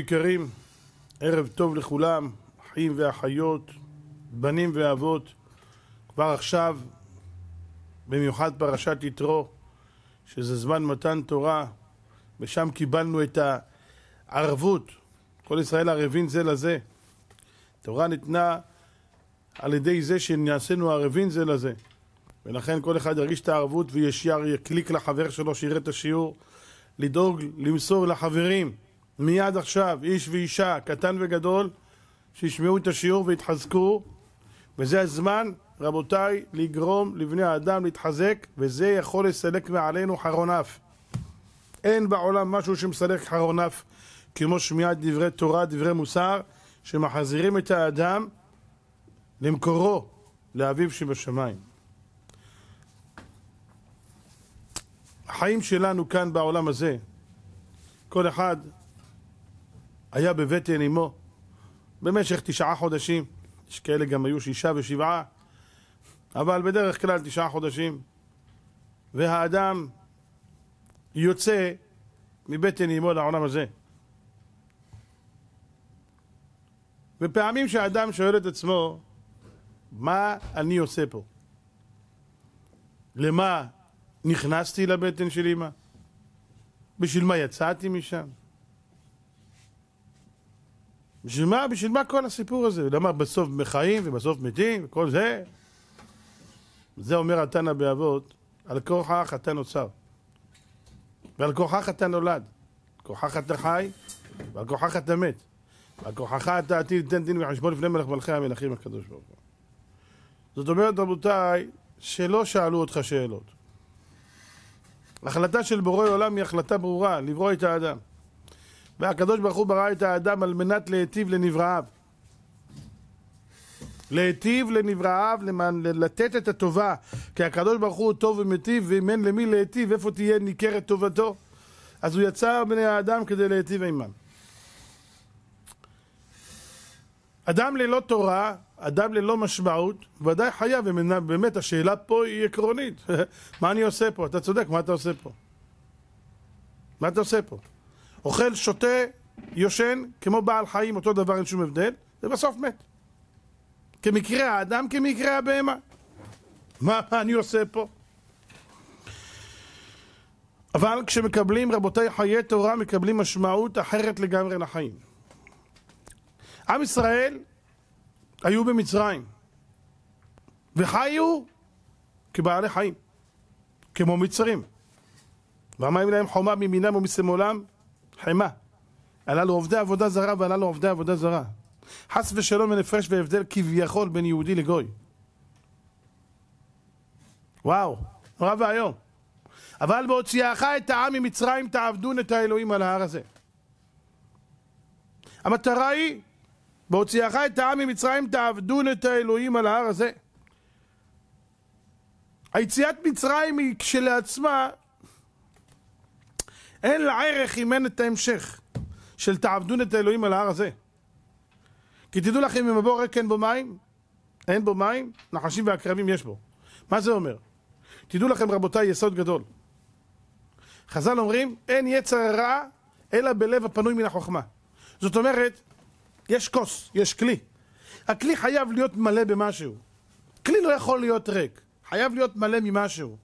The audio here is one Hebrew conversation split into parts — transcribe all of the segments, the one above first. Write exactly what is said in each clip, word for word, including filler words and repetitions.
יקרים, ערב טוב לכולם, אחים ואחיות, בנים ואבות. כבר עכשיו, במיוחד פרשת יתרו, שזה זמן מתן תורה, ושם קיבלנו את הערבות. כל ישראל ערבים זה לזה. תורה ניתנה על ידי זה שנעשינו ערבים זה לזה. ולכן כל אחד ירגיש את הערבות וישר יקליק לחבר שלו שיראה את השיעור, לדאוג למסור לחברים מיד עכשיו, איש ואישה, קטן וגדול, שישמעו את השיעור והתחזקו. וזה הזמן, רבותיי, לגרום לבני האדם להתחזק, וזה יכול לסלק מעלינו חרון אף. אין בעולם משהו שמסלק חרון אף כמו שמיעת דברי תורה, דברי מוסר, שמחזירים את האדם למקורו, לאביו שבשמיים. החיים שלנו כאן בעולם הזה, כל אחד היה בבטן אמו במשך תשעה חודשים. יש כאלה גם היו שישה ושבעה, אבל בדרך כלל תשעה חודשים. והאדם יוצא מבטן אמו לעולם הזה. ופעמים שהאדם שואל את עצמו, מה אני עושה פה? למה נכנסתי לבטן של אמא? בשביל מה יצאתי משם? בשביל מה? בשביל מה כל הסיפור הזה? למה בסוף מחיים ובסוף מתים וכל זה? זה אומר התנא באבות, על כורחך אתה נוצר, ועל כורחך אתה נולד, כורחך אתה חי, ועל כורחך אתה מת, ועל כורחך אתה עתיד תן דין וחשבון לפני מלך מלכי המלכים הקדוש ברוך הוא. זאת אומרת, רבותיי, שלא שאלו אותך שאלות. ההחלטה של בורא עולם היא החלטה ברורה, לברוא את האדם. והקדוש ברוך הוא ברא את האדם על מנת להיטיב לנבראיו. להיטיב לנבראיו, לתת את הטובה. כי הקדוש ברוך הוא טוב ומטיב, ואם אין למי להיטיב, איפה תהיה ניכרת טובתו? אז הוא יצר בני האדם כדי להיטיב עמם. אדם ללא תורה, אדם ללא משמעות, ודאי חייב, באמת השאלה פה היא עקרונית. מה אני עושה פה? אתה צודק, מה אתה עושה פה? מה אתה עושה פה? אוכל, שותה, יושן, כמו בעל חיים, אותו דבר, אין שום הבדל, ובסוף מת. כמקרה האדם, כמקרה הבהמה. מה, מה אני עושה פה? אבל כשמקבלים, רבותיי, חיי תורה, מקבלים משמעות אחרת לגמרי לחיים. עם ישראל היו במצרים, וחיו כבעלי חיים, כמו מצרים. ואמרים להם חומה מימינם ומשמאלם חמה. הללו עובדי עבודה זרה והללו עובדי עבודה זרה. חס ושלום אין הפרש והבדל כביכול בין יהודי לגוי. וואו, נורא ואיום. אבל בהוציאך את העם ממצרים תעבדון את האלוהים על ההר הזה. המטרה היא, בהוציאך את העם ממצרים תעבדון את האלוהים על ההר הזה. היציאת מצרים היא כשלעצמה, אין לה ערך אם אין את ההמשך של תעבדון את האלוהים על ההר הזה. כי תדעו לכם, אם הבור ריק אין בו מים, אין בו מים, נחשים ועקרבים יש בו. מה זה אומר? תדעו לכם, רבותיי, יסוד גדול. חז"ל אומרים, אין יצר רע אלא בלב הפנוי מן החוכמה. זאת אומרת, יש כוס, יש כלי. הכלי חייב להיות מלא במשהו. כלי לא יכול להיות ריק, חייב להיות מלא ממשהו.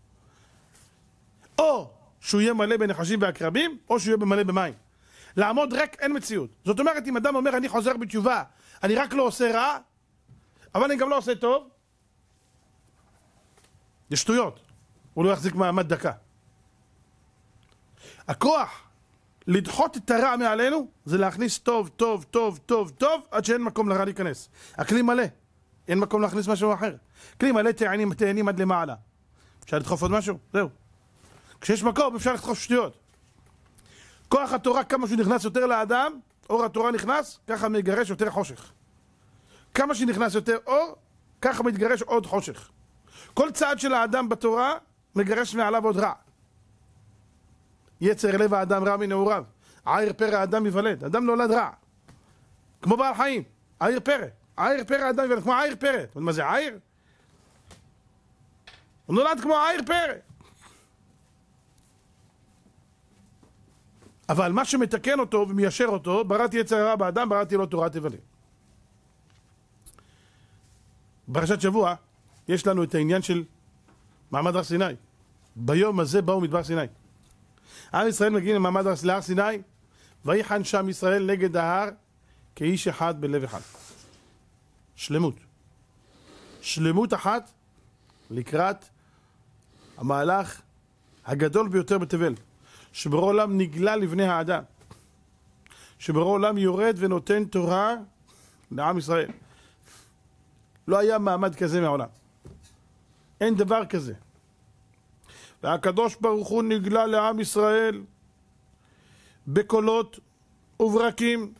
או שהוא יהיה מלא בנחשים ועקרבים, או שהוא יהיה מלא במים. לעמוד ריק אין מציאות. זאת אומרת, אם אדם אומר, אני חוזר בתשובה, אני רק לא עושה רע, אבל אני גם לא עושה טוב, זה שטויות. הוא לא יחזיק מעמד דקה. הכוח לדחות את הרע מעלינו, זה להכניס טוב, טוב, טוב, טוב, טוב, עד שאין מקום לרע להיכנס. הכלי מלא, אין מקום להכניס משהו אחר. כלי מלא תאנים, תאנים עד למעלה. אפשר לדחוף עוד משהו? זהו. כשיש מקום אפשר לדחוף שטויות. כוח התורה, כמה שהוא נכנס יותר לאדם, אור התורה נכנס, ככה מגרש יותר חושך. כמה שנכנס יותר אור, ככה מתגרש עוד חושך. כל צעד של האדם בתורה מגרש מעליו עוד רע. יצר לב האדם רע מנעוריו, עיר פרא האדם יוולד. אדם נולד רע, כמו בעל חיים, עיר פרא. עיר פרא האדם יוולד, כמו עיר פרא. מה זה עיר? הוא נולד כמו עיר פרא. אבל מה שמתקן אותו ומיישר אותו, בראתי יצר הרע באדם, בראתי לו תורה תבנה. בפרשת שבוע יש לנו את העניין של מעמד הר סיני. ביום הזה באו מדבר סיני. עם ישראל מגיעים למעמד הר סיני, ויחן שם ישראל נגד ההר כאיש אחד בלב אחד. שלמות. שלמות אחת לקראת המהלך הגדול ביותר בתבל. שבורא עולם נגלה לבני האדם. שבורא עולם יורד ונותן תורה לעם ישראל. לא היה מעמד כזה מהעולם. אין דבר כזה. והקדוש ברוך הוא נגלה לעם ישראל בקולות וברקים,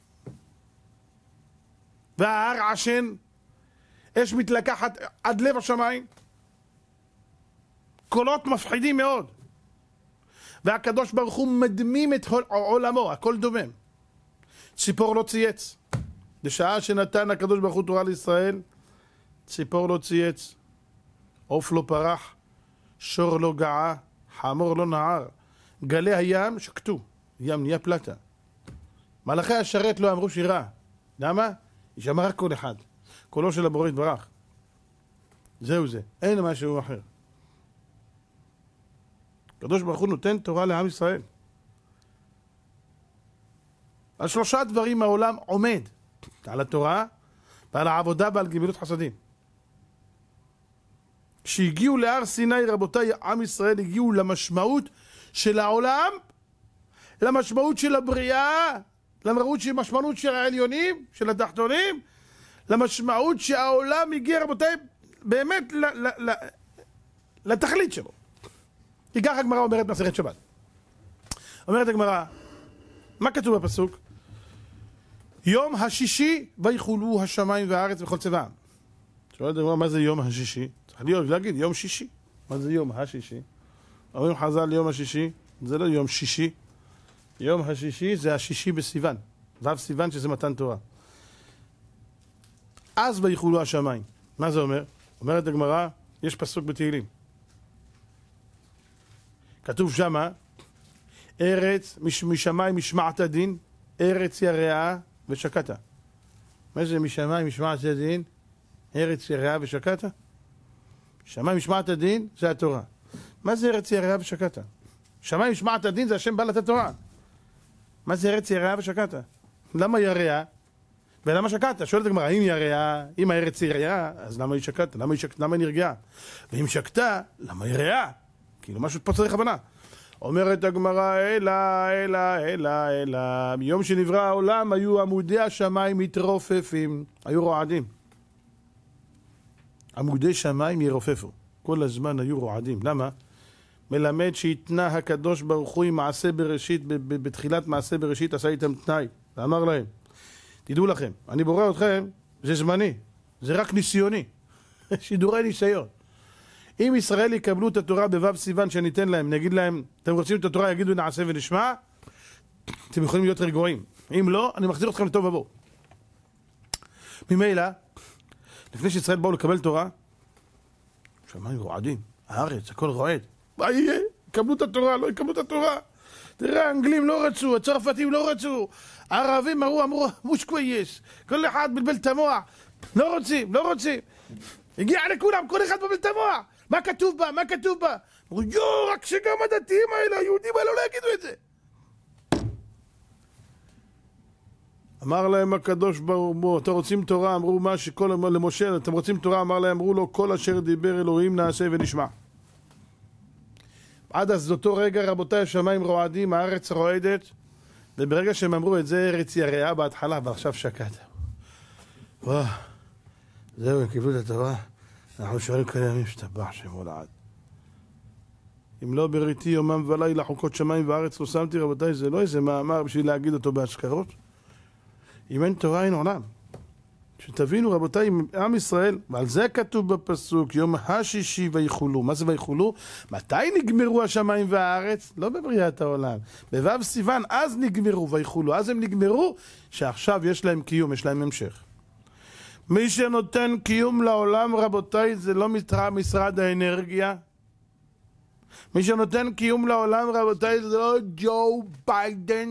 וההר עשן, אש מתלקחת עד לב השמיים, קולות מפחידים מאוד. והקדוש ברוך הוא מדמים את עולמו, הכל דומם. ציפור לא צייץ. בשעה שנתן הקדוש ברוך הוא תורה לישראל, ציפור לא צייץ, עוף לא פרח, שור לא געה, חמור לא נער. גלי הים שקטו, ים נהיה פלטה. מלאכי השרת לא אמרו שירה. למה? ישמע רק קול אחד, קולו של הבורא יתברך. זהו זה, אין משהו אחר. הקדוש ברוך הוא נותן תורה לעם ישראל. על שלושה דברים העולם עומד, על התורה ועל העבודה ועל גמילות חסדים. כשהגיעו להר סיני, רבותיי, עם ישראל הגיעו למשמעות של העולם, למשמעות של הבריאה, למשמעות של העליונים, של התחתונים, למשמעות שהעולם הגיע, רבותיי, באמת ל, ל, ל, לתכלית שלו. כי ככה הגמרא אומרת מסכת שבת. אומרת הגמרא, מה כתוב בפסוק? יום השישי ויחולו השמיים והארץ וכל צבעם. שואלת הגמרא, מה זה יום השישי? צריך להיות, להגיד יום שישי. מה זה יום השישי? אומרים חז"ל יום השישי, זה לא יום שישי. יום השישי זה השישי בסיוון. ו' סיוון שזה מתן תורה. אז ויחולו השמיים. מה זה אומר? אומרת הגמרא, יש פסוק בתהילים. כתוב שמה, ארץ משמיים משמעת הדין, ארץ יראה ושקעת. מה זה משמיים משמעת הדין, ארץ יראה ושקעת? שמיים משמעת הדין זה התורה. מה זה ארץ יראה ושקעת? שמיים משמעת הדין זה השם בא לתת תורה. מה זה ארץ יראה ושקעת? למה יראה? ולמה שקעת? שואלת הגמרא, אם יראה, אם הארץ יראה, אז למה היא שקעת? למה היא שקעת? למה היא נרגעה? ואם שקתה, למה היא רעה? כאילו משהו פה צריך הבנה. אומרת הגמרא, אלא, אלא, אלא, אלא, מיום שנברא העולם היו עמודי השמיים מתרופפים, היו רועדים. עמודי שמיים ירופפו, כל הזמן היו רועדים. למה? מלמד שהתנה הקדוש ברוך הוא עם מעשה בראשית, בתחילת מעשה בראשית עשה איתם תנאי, ואמר להם, תדעו לכם, אני בורא אתכם, זה זמני, זה רק ניסיוני, שידורי ניסיון. אם ישראל יקבלו את התורה בו' סיוון שניתן להם, נגיד להם, אתם רוצים את התורה, יגידו נעשה ונשמע, אתם יכולים להיות רגועים. אם לא, אני מחזיר אתכם לטוב ובוא. ממילא, לפני שישראל באו לקבל תורה, שמיים רועדים, הארץ, הכל רועד. מה יהיה? יקבלו את התורה, לא יקבלו את התורה. תראה, האנגלים לא רצו, הצרפתים לא רצו, הערבים אמרו, אמרו, מושקוי יש. כל אחד בלבל את המוח. לא רוצים, לא רוצים. הגיע לכולם, כל אחד בלבל את המוח. מה כתוב בה? מה כתוב בה? אמרו, יו, רק שגם הדתיים האלה, היהודים האלה לא יגידו את זה. אמר להם הקדוש ברוך הוא, אתם רוצים תורה? אמרו מה שכל, למשה, אתם רוצים תורה? אמר להם, אמרו לו, כל אשר דיבר אלוהים נעשה ונשמע. עד אז אותו רגע, רבותיי, השמיים רועדים, הארץ רועדת, וברגע שהם אמרו את זה, ארץ יראה בהתחלה, ועכשיו שקעת. וואו, זהו, הם קיבלו את התורה. אנחנו שואלים כאלה ימים שתבח שם הולעד. אם לא בריתי יומם ולילה חוקות שמיים וארץ לא שמתי, רבותיי, זה לא איזה מאמר בשביל להגיד אותו בהשכרות. אם אין תורה אין עולם. שתבינו רבותיי, עם ישראל, ועל זה כתוב בפסוק, יום השישי ויחולו. מה זה ויחולו? מתי נגמרו השמיים והארץ? לא בבריאת העולם. בו' סיוון, אז נגמרו ויחולו. אז הם נגמרו, שעכשיו יש להם קיום, יש להם המשך. מי שנותן קיום לעולם, רבותיי, זה לא משרד האנרגיה, מי שנותן קיום לעולם, רבותיי, זה לא ג'ו ביידן,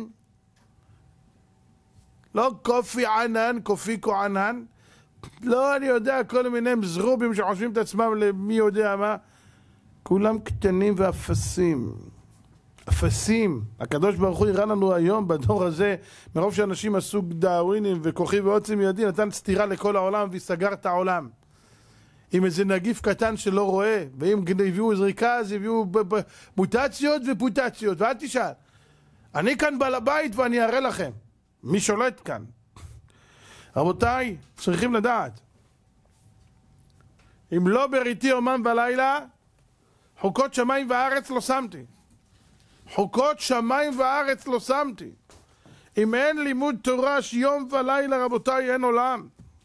לא קופי ענן, קופיקו ענן, לא אני יודע, כל מיני מזרובים שחושבים את עצמם למי יודע מה, כולם קטנים ואפסים. אפסים. הקדוש ברוך הוא יראה לנו היום בדור הזה, מרוב שאנשים עשו דאווינים וכוחי ועוצם ידי, נתן סתירה לכל העולם וסגר את העולם. עם איזה נגיף קטן שלא רואה, ואם הביאו זריקה אז הביאו מוטציות ופוטציות, ואל תשאל. אני כאן בעל הבית ואני אראה לכם. מי שולט כאן? רבותיי, צריכים לדעת. אם לא בריתי יומם ולילה, חוקות שמיים וארץ לא שמתי. חוקות שמיים וארץ לא שמתי. אם אין לימוד תורה יום ולילה, רבותיי, אין עולם.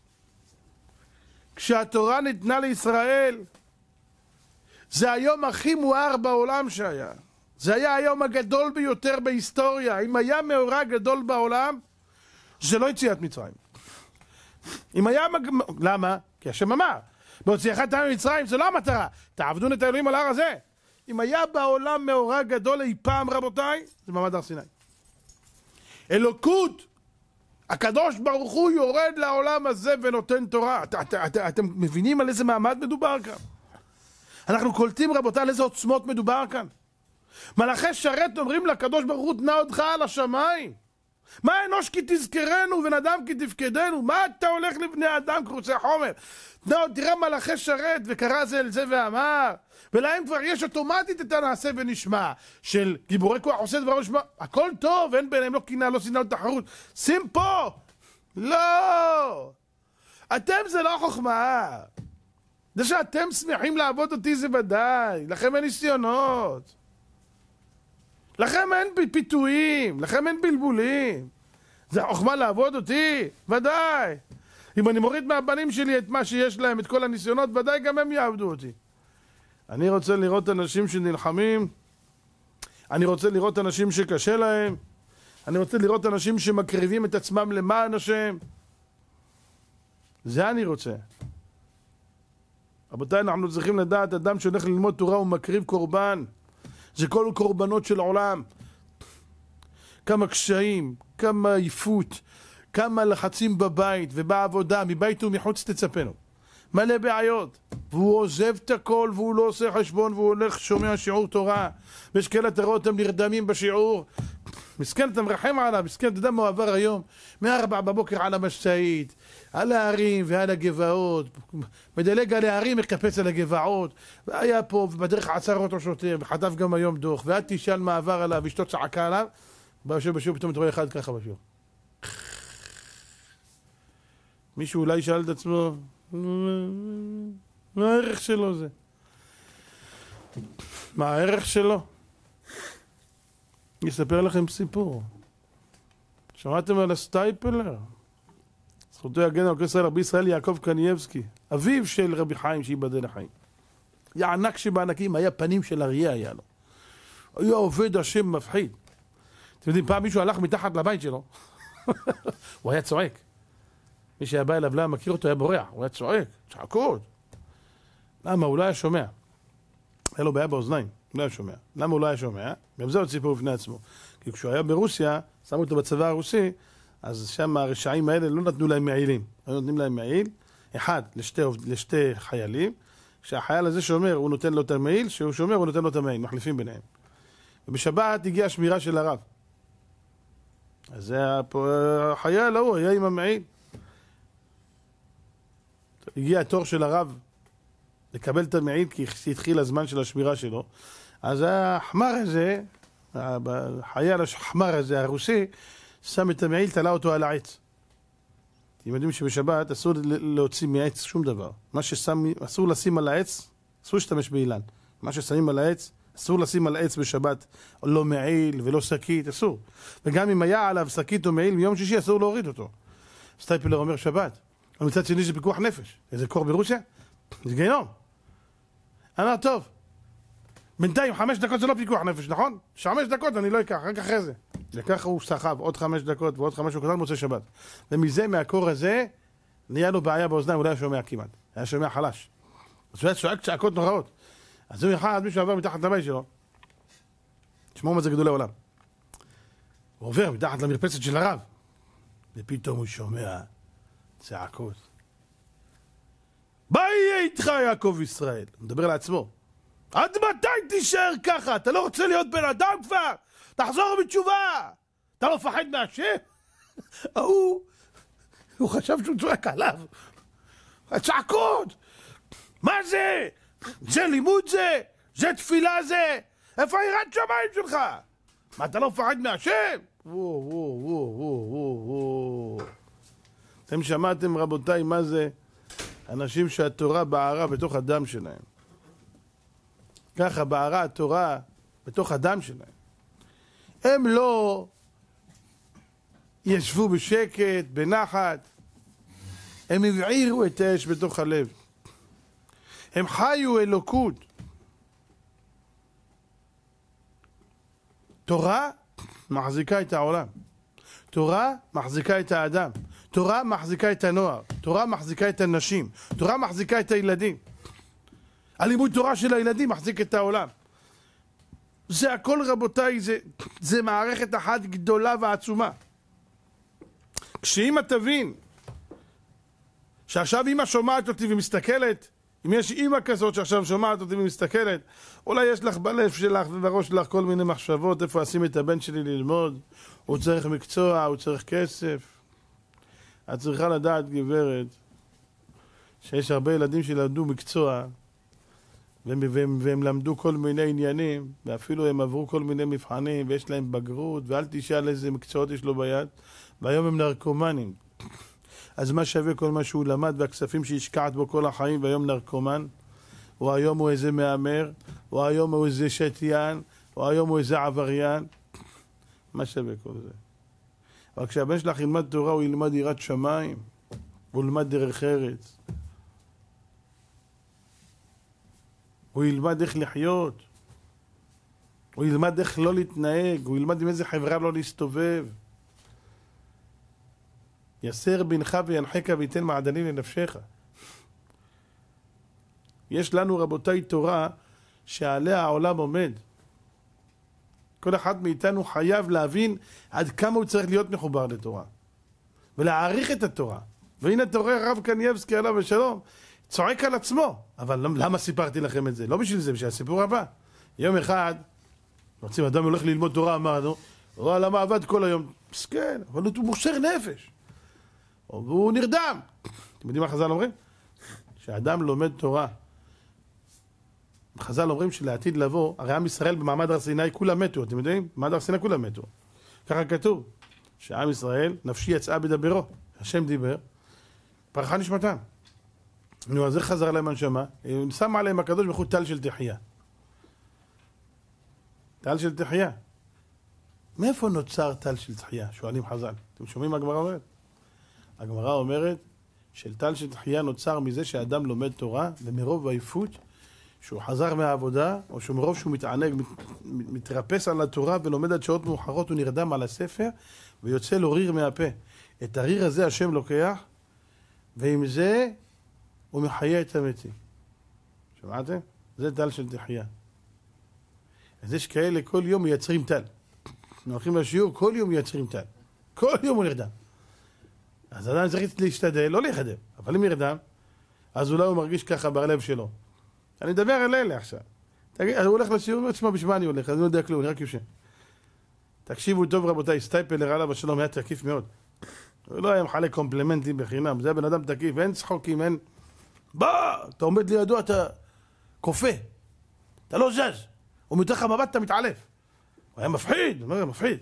כשהתורה ניתנה לישראל, זה היום הכי מואר בעולם שהיה. זה היה היום הגדול ביותר בהיסטוריה. אם היה מאורע גדול בעולם, זה לא יציאת מצרים. אם היה... מג... למה? כי השם אמר, בהוציאך את העם ממצרים, זה לא המטרה. תעבדון את האלוהים על הר הזה. אם היה בעולם מאורע גדול אי פעם, רבותיי, זה מעמד הר סיני. אלוקות, הקדוש ברוך הוא יורד לעולם הזה ונותן תורה. את, את, את, אתם מבינים על איזה מעמד מדובר כאן? אנחנו קולטים, רבותיי, על איזה עוצמות מדובר כאן. מלאכי שרת אומרים לקדוש ברוך הוא, תנה אותך על השמיים. מה אנוש כי תזכרנו ובן אדם כי תפקדנו? מה אתה הולך לבני אדם כרוצי חומר? תראה מלאכי שרת וקרא זה אל זה ואמר, ולהם כבר יש אוטומטית את הנעשה ונשמע של גיבורי כוח עושה דבר ונשמע. הכל טוב, אין ביניהם לא קינה, לא שנאה, לא תחרות. שים פה. לא, אתם זה לא חוכמה. זה שאתם שמחים לעבוד אותי זה ודאי. לכם אין ניסיונות, לכם אין פיתויים, לכם אין בלבולים. זה חוכמה לעבוד אותי? ודאי. אם אני מוריד מהבנים שלי את מה שיש להם, את כל הניסיונות, ודאי גם הם יעבדו אותי. אני רוצה לראות אנשים שנלחמים, אני רוצה לראות אנשים שקשה להם, אני רוצה לראות אנשים שמקריבים את עצמם למען השם. זה אני רוצה. רבותיי, אנחנו צריכים לדעת, אדם שהולך ללמוד תורה הוא מקריב קורבן. זה כל קורבנות של העולם. כמה קשיים, כמה עייפות, כמה לחצים בבית ובעבודה, מבית ומחוץ תצפנו. מלא בעיות. והוא עוזב את הכל והוא לא עושה חשבון והוא הולך שומע שיעור תורה. ויש כאלה תראו אותם נרדמים בשיעור. מסכן, אתה מרחם עליו, מסכן, אתה יודע מה הוא עבר היום? מארבע בבוקר על המשאית, על ההרים ועל הגבעות, מדלג על ההרים, מקפץ על הגבעות, והיה פה, ובדרך עצר אותו שוטר, וחטף גם היום דוח, ועד תשאל מה עבר עליו, אשתו צעקה עליו, ביושב בשיעור, פתאום אתה רואה אחד ככה בשיעור. מישהו אולי שאל את עצמו, מה הערך שלו זה? מה הערך שלו? אני אספר לכם סיפור. שמעתם על הסטייפלר? זכותו יגן על כל ישראל, רבי ישראל יעקב קנייבסקי, אביו של רבי חיים שיבדל לחיים. היה ענק שבענקים, היה פנים של אריה היה לו. היה עובד השם מפחיד. אתם יודעים, פעם מישהו הלך מתחת לבית שלו, הוא היה צועק. מי שהיה בא אליו, לא מכיר אותו, היה בורח, הוא היה צועק, צעקות. למה? הוא לא היה שומע. היה לו בעיה באוזניים, הוא לא היה שומע. למה הוא לא היה שומע? גם זה עוד סיפור בפני עצמו. כי כשהוא היה ברוסיה, שמו אותו בצבא הרוסי, אז שם הרשעים האלה לא נתנו להם מעילים. היו נותנים להם מעיל, אחד לשתי, לשתי חיילים, כשהחייל הזה שומר, הוא נותן לו את המעיל, כשהוא שומר, הוא נותן לו את המעיל, מחליפים ביניהם. ובשבת הגיעה השמירה של הרב. אז זה החייל ההוא, היה עם המעיל. הגיע התור של הרב לקבל את המעיל, כי התחיל הזמן של השמירה שלו. אז החמר הזה, החייל החמר הזה, הרוסי, שם את המעיל, תלה אותו על העץ. אתם יודעים שבשבת אסור להוציא מעץ שום דבר. מה ששם, אסור לשים על העץ, אסור להשתמש באילן. מה ששמים על העץ, אסור לשים על העץ בשבת, לא מעיל ולא שקית, אסור. וגם אם היה עליו שקית או מעיל, מיום שישי אסור להוריד אותו. סטייפלר אומר שבת. אבל מצד שני זה פיקוח נפש. איזה קור ברוסיה? זה גיהנום. אמר, טוב, בינתיים חמש דקות זה לא פיקוח נפש, נכון? חמש דקות אני לא אקח, רק אחרי זה. וככה הוא סחב עוד חמש דקות ועוד חמש דקות, מוצא שבת. ומזה, מהקור הזה, נהיה לו בעיה באוזניים, הוא לא היה שומע כמעט. היה שומע חלש. אז הוא היה צועק צעקות נוראות. אז יום אחד מישהו עבר מתחת לבית שלו, תשמעו מה זה גדולי עולם. הוא עובר מתחת למרפסת של הרב, ופתאום הוא שומע צעקות. מה יהיה איתך יעקב ישראל? הוא מדבר לעצמו. עד מתי תישאר ככה? אתה לא רוצה להיות בן אדם כבר? תחזור בתשובה! אתה לא מפחד מהשם? הוא, הוא חשב שהוא צועק עליו. הצעקות! מה זה? זה לימוד זה? זה תפילה זה? איפה יראת שמיים שלך? מה, אתה לא מפחד מהשם? וואו, וואו, וואו, וואו, וואו. אתם שמעתם רבותיי מה זה? אנשים שהתורה בערה בתוך הדם שלהם. ככה בערה התורה בתוך הדם שלהם. הם לא ישבו בשקט, בנחת. הם הבעירו את האש בתוך הלב. הם חיו אלוקות. תורה מחזיקה את העולם. תורה מחזיקה את האדם. תורה מחזיקה את הנוער. תורה מחזיקה את הנשים. תורה מחזיקה את הילדים. הלימוד תורה של הילדים מחזיק את העולם. זה הכל רבותיי, זה, זה מערכת אחת גדולה ועצומה. כשאמא תבין שעכשיו אמא שומעת אותי ומסתכלת, אם יש אמא כזאת שעכשיו שומעת אותי ומסתכלת, אולי יש לך בלב שלך ובראש שלך כל מיני מחשבות, איפה אשים את הבן שלי ללמוד, הוא צריך מקצוע, הוא צריך כסף. את צריכה לדעת גברת, שיש הרבה ילדים שלמדו מקצוע, והם, והם, והם למדו כל מיני עניינים, ואפילו הם עברו כל מיני מבחנים, ויש להם בגרות, ואל תשאל איזה מקצועות יש לו ביד, והיום הם נרקומנים. אז מה שווה כל מה שהוא למד, והכספים שהשקעת בו כל החיים, והיום נרקומן, או היום הוא איזה מאמר, או היום הוא איזה שתיין, או היום הוא איזה עבריין. מה שווה כל זה? אבל כשהבן שלך ילמד תורה, הוא ילמד יראת שמיים, הוא ילמד דרך ארץ. הוא ילמד איך לחיות, הוא ילמד איך לא להתנהג, הוא ילמד עם איזה חברה לא להסתובב. יסר בנך וינחך ויתן מעדנים לנפשך. יש לנו רבותיי תורה שעליה העולם עומד. כל אחד מאיתנו חייב להבין עד כמה הוא צריך להיות מחובר לתורה ולהעריך את התורה. והנה אתה רואה הרב קנייבסקי עליו השלום צועק על עצמו. אבל למה סיפרתי לכם את זה? לא בשביל זה, בשביל הסיפור הבא. יום אחד רוצים, אדם הולך ללמוד תורה, אמרנו, רואה למה עבד כל היום, מסכן, אבל הוא מוסר נפש והוא נרדם. אתם יודעים מה חז"ל אומרים? שאדם לומד תורה, חז"ל אומרים שלעתיד לבוא, הרי עם ישראל במעמד הר סיני כולם מתו, אתם יודעים? במעמד הר סיני כולם מתו. ככה כתוב, שעם ישראל נפשי יצאה בדברו, השם דיבר, פרחה נשמתם. נו, אז זה חזר להם הנשמה, שם עליהם הקדוש ברוך הוא טל של תחייה. טל של תחייה. מאיפה נוצר טל של תחייה? שואלים חז"ל. אתם שומעים מה הגמרא אומרת? הגמרא אומרת של טל של תחייה נוצר מזה שאדם לומד תורה, ומרוב העייפות שהוא חזר מהעבודה, או שמרוב שהוא מתענג, מת, מתרפס על התורה ולומד עד שעות מאוחרות, הוא נרדם על הספר ויוצא לו ריר מהפה. את הריר הזה השם לוקח, ועם זה הוא מחיה את המתים. שמעתם? זה טל של תחייה. אז יש כאלה כל יום מייצרים טל. הולכים לשיעור, כל יום מייצרים טל. כל יום הוא נרדם. אז אדם צריך להשתדל, לא להיחדם, אבל אם ירדם, אז אולי הוא מרגיש ככה בלב שלו. אני מדבר על אלה עכשיו. תגיד, הוא הולך לשיעור, הוא אומר, תשמע, בשביל מה אני הולך? אני לא יודע כלום, אני רק יושב. תקשיבו טוב רבותיי, סטייפלר עליו השלום היה תקיף מאוד. הוא לא היה מחלק קומפלמנטים בחינם, זה בן אדם תקיף, אין צחוקים, אין... בוא, אתה עומד לידו, אתה כופה. אתה לא זז. הוא מתוך המבט, אתה מתעלף. הוא היה מפחיד, הוא אומר, מפחיד.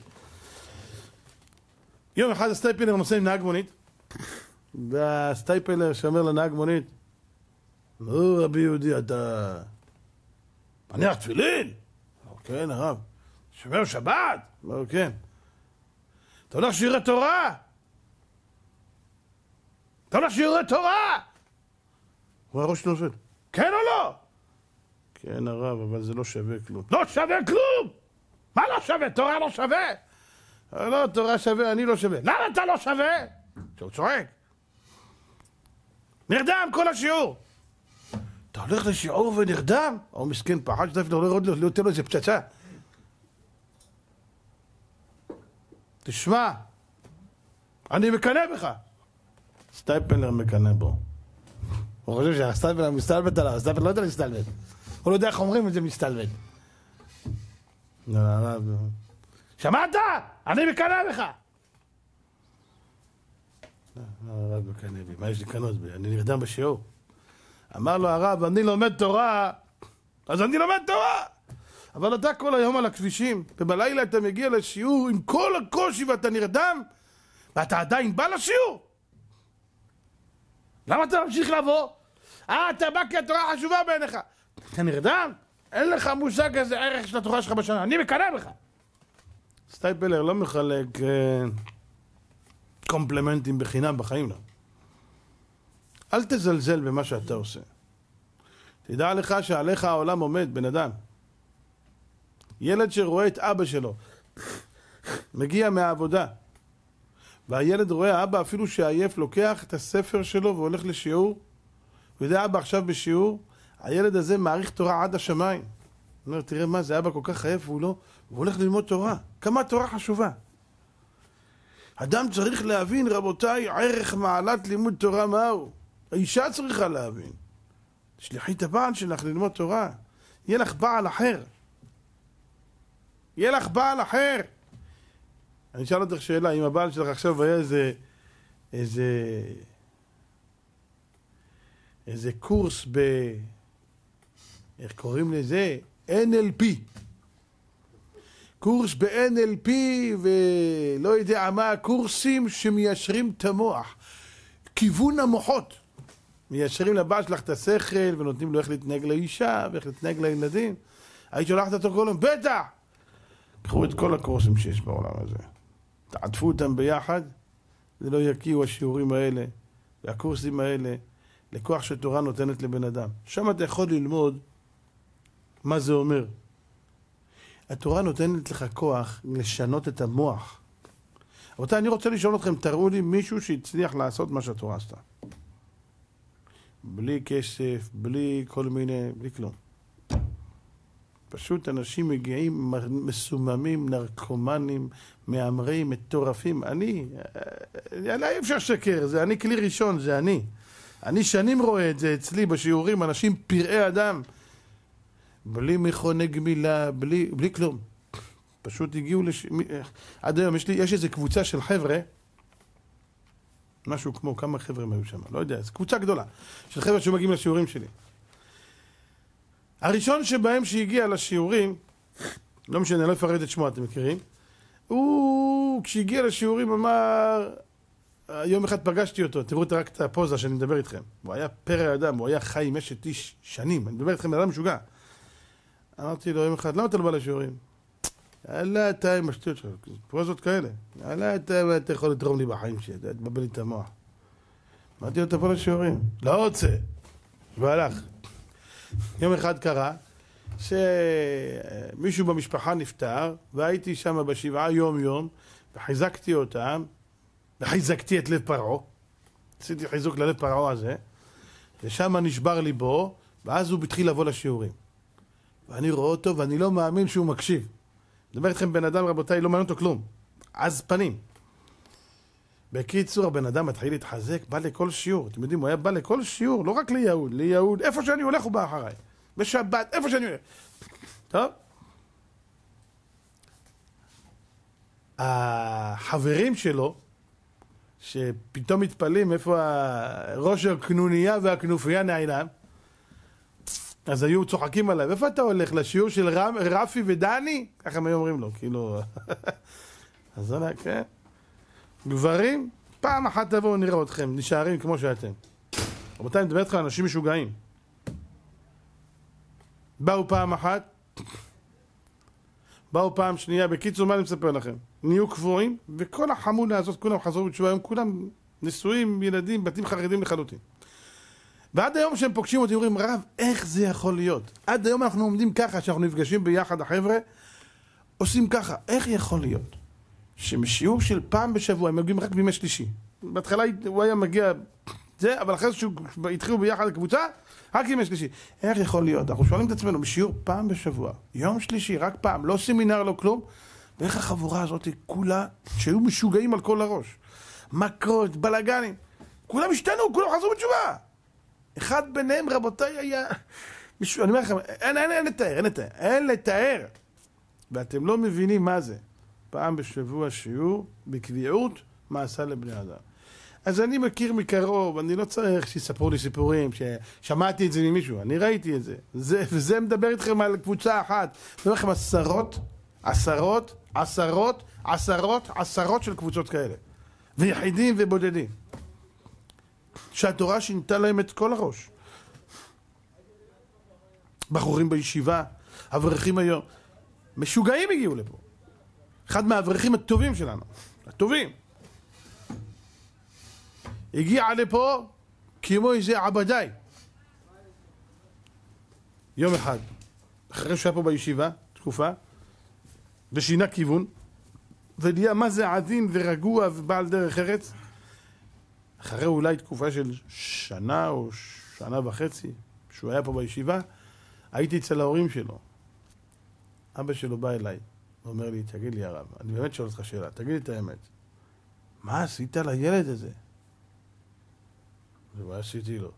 יום אחד הסטייפלר נוסע עם נהג מונית, והסטייפלר שאומר לנהג מונית, נו רבי יהודי, אתה מניח תפילין? כן הרב. שומר שבת? לא, כן. אתה הולך שיעורי תורה? אתה הולך שיעורי תורה? הוא הראש נופל. כן או לא? כן הרב, אבל זה לא שווה כלום. לא שווה כלום! מה לא שווה? תורה לא שווה? לא, תורה שווה, אני לא שווה. למה אתה לא שווה? שהוא צועק. נרדם כל השיעור. אתה הולך לשיעור ונרדם? או מסכן פחד שאתה אפילו הולך לתת לו איזה פצצה. תשמע, אני מקנא בך. סטייפלר מקנא בו. הוא חושב שהסטייפלר מסתלבט עליו, הסטייפלר לא יודע להסתלבט. הוא לא יודע איך אומרים את זה מסתלבט. שמעת? אני מקנא בך. הרב מקנא בי, מה יש לי קנות בי? אני נרדם בשיעור. אמר לו הרב, אני לומד תורה, אז אני לומד תורה. אבל אתה כל היום על הכבישים, ובלילה אתה מגיע לשיעור עם כל הקושי ואתה נרדם, ואתה עדיין בא לשיעור. למה אתה ממשיך לבוא? אה, אתה בא כי התורה חשובה בעיניך. אתה נרדם? אין לך מושג איזה ערך של התורה שלך בשנה. אני מקנא בך. סטייפלר לא מחלק אה, קומפלמנטים בחינם בחיים לו. אל תזלזל במה שאתה עושה. תדע לך שעליך העולם עומד, בן אדם. ילד שרואה את אבא שלו מגיע מהעבודה, והילד רואה אבא אפילו שעייף לוקח את הספר שלו והולך לשיעור, הוא יודע אבא עכשיו בשיעור, הילד הזה מעריך תורה עד השמיים. הוא אומר, תראה מה זה, אבא כל כך עייף והוא לא, הוא הולך ללמוד תורה. כמה התורה חשובה. אדם צריך להבין, רבותיי, ערך מעלת לימוד תורה מהו. האישה צריכה להבין. תשלחי את הבעל שלך ללמוד תורה. יהיה לך בעל אחר. יהיה לך בעל אחר. אני אשאל אותך שאלה, אם הבעל שלך עכשיו היה איזה, איזה, איזה קורס ב... איך קוראים לזה? אן אל פי. קורס ב-אן אל פי ולא יודע מה, קורסים שמיישרים את המוח. כיוון המוחות. מיישרים לבעל שלך את השכל ונותנים לו איך להתנהג לאישה ואיך להתנהג לילדים. היית שולחת אותו כל יום, בטח! קחו את כל הקורסים שיש בעולם הזה. תעטפו אותם ביחד, זה לא יקיעו השיעורים האלה והקורסים האלה לכוח שתורה נותנת לבן אדם. שם אתה יכול ללמוד מה זה אומר. התורה נותנת לך כוח לשנות את המוח. רבותיי, אני רוצה לשאול אתכם, תראו לי מישהו שהצליח לעשות מה שהתורה עשתה. בלי כסף, בלי כל מיני, בלי כלום. פשוט אנשים מגיעים מסוממים, נרקומנים, מאמרים, מטורפים. אני, אי אפשר שקר, זה אני כלי ראשון, זה אני. אני שנים רואה את זה אצלי בשיעורים, אנשים פראי אדם. בלי מכוני גמילה, בלי, בלי כלום. פשוט הגיעו לש... עד היום יש לי, יש איזו קבוצה של חבר'ה, משהו כמו כמה חבר'ה היו שם, לא יודע, זו קבוצה גדולה, של חבר'ה שמגיעים לשיעורים שלי. הראשון שבהם שהגיע לשיעורים, לא משנה, לא אפרט את שמו, אתם מכירים, הוא, כשהגיע לשיעורים אמר, יום אחד פגשתי אותו, תראו רק את הפוזה שאני מדבר איתכם, הוא היה פרא אדם, הוא היה חי עם אשת איש שנים, אני מדבר איתכם באדם משוגע. אמרתי לו יום אחד, למה אתה לא בא לשיעורים? יאללה, אתה עם השטויות שלך, פרוזות כאלה. יאללה, אתה, אתה יכול לתרום לי בחיים שלי, אתה תבבל לי את המוח. אמרתי לו, אתה פה לשיעורים? לא רוצה. והלך. יום אחד קרה שמישהו במשפחה נפטר, והייתי שם בשבעה יום יום, וחיזקתי אותם, וחיזקתי את לב פרעה. עשיתי חיזוק ללב פרעה הזה, ושם נשבר ליבו, ואז הוא התחיל לבוא לשיעורים. ואני רואה אותו ואני לא מאמין שהוא מקשיב. מדבר איתכם בן אדם, רבותיי, לא מעניין אותו כלום. אז פנים. בקיצור, הבן אדם מתחיל להתחזק, בא לכל שיעור. אתם יודעים, הוא היה בא לכל שיעור, לא רק ליהוד, ליהוד, איפה שאני הולך הוא בא אחריי. בשבת, איפה שאני הולך. טוב? החברים שלו, שפתאום מתפלים איפה ראש הקנוניה והכנופיה נעלם, אז היו צוחקים עליו, איפה אתה הולך? לשיעור של רם, רפי ודני? ככה הם היו אומרים לו, כאילו... אז זה לה, כן. גברים, פעם אחת תבואו נראה אתכם, נשארים כמו שאתם. רבותיי, אני מדבר איתך על אנשים משוגעים. באו פעם אחת, באו פעם שנייה, בקיצור, מה אני מספר לכם? נהיו קבועים, וכל החמולה הזאת, כולם חזרו בתשובה, הם כולם נשואים, ילדים, בתים חרדים לחלוטין. ועד היום שהם פוגשים אותי, אומרים, רב, איך זה יכול להיות? עד היום אנחנו עומדים ככה, שאנחנו נפגשים ביחד, החבר'ה, עושים ככה. איך יכול להיות? שמשיעור של פעם בשבוע, הם מגיעים רק בימי שלישי. בהתחלה הוא היה מגיע, זה, אבל אחרי שהתחילו ביחד לקבוצה, רק ימי שלישי. איך יכול להיות? אנחנו שואלים את עצמנו בשיעור פעם בשבוע, יום שלישי, רק פעם, לא סמינר, לא כלום, ואיך החבורה הזאת כולה, שהיו משוגעים על כל הראש. מכות, בלגנים, כולם השתנו, כולם חזרו בתשובה. אחד ביניהם, רבותיי, היה... אני אומר לכם, אין, אין, אין לתאר, אין לתאר, אין לתאר. ואתם לא מבינים מה זה. פעם בשבוע שיעור, בקביעות, מה עשה לבני אדם. אז אני מכיר מקרוב, אני לא צריך שיספרו לי סיפורים, ששמעתי את זה ממישהו, אני ראיתי את זה. זה וזה מדבר איתכם על קבוצה אחת. אני אומר לכם עשרות, עשרות, עשרות, עשרות, עשרות של קבוצות כאלה. ויחידים ובודדים. שהתורה שינתה להם את כל הראש. בחורים בישיבה, אברכים היום. משוגעים הגיעו לפה. אחד מהאברכים הטובים שלנו. הטובים. הגיע לפה כמו איזה עבדי. יום אחד, אחרי שהיה פה בישיבה, תקופה, ושינה כיוון, ונהיה מה זה עדין ורגוע ובעל דרך ארץ, אחרי אולי תקופה של שנה או שנה וחצי, שהוא היה פה בישיבה, הייתי אצל ההורים שלו. אבא שלו בא אליי, ואומר לי, תגיד לי הרב, אני באמת שואל אותך שאלה, תגיד לי את האמת. מה עשית לילד הזה? ומה עשיתי לו?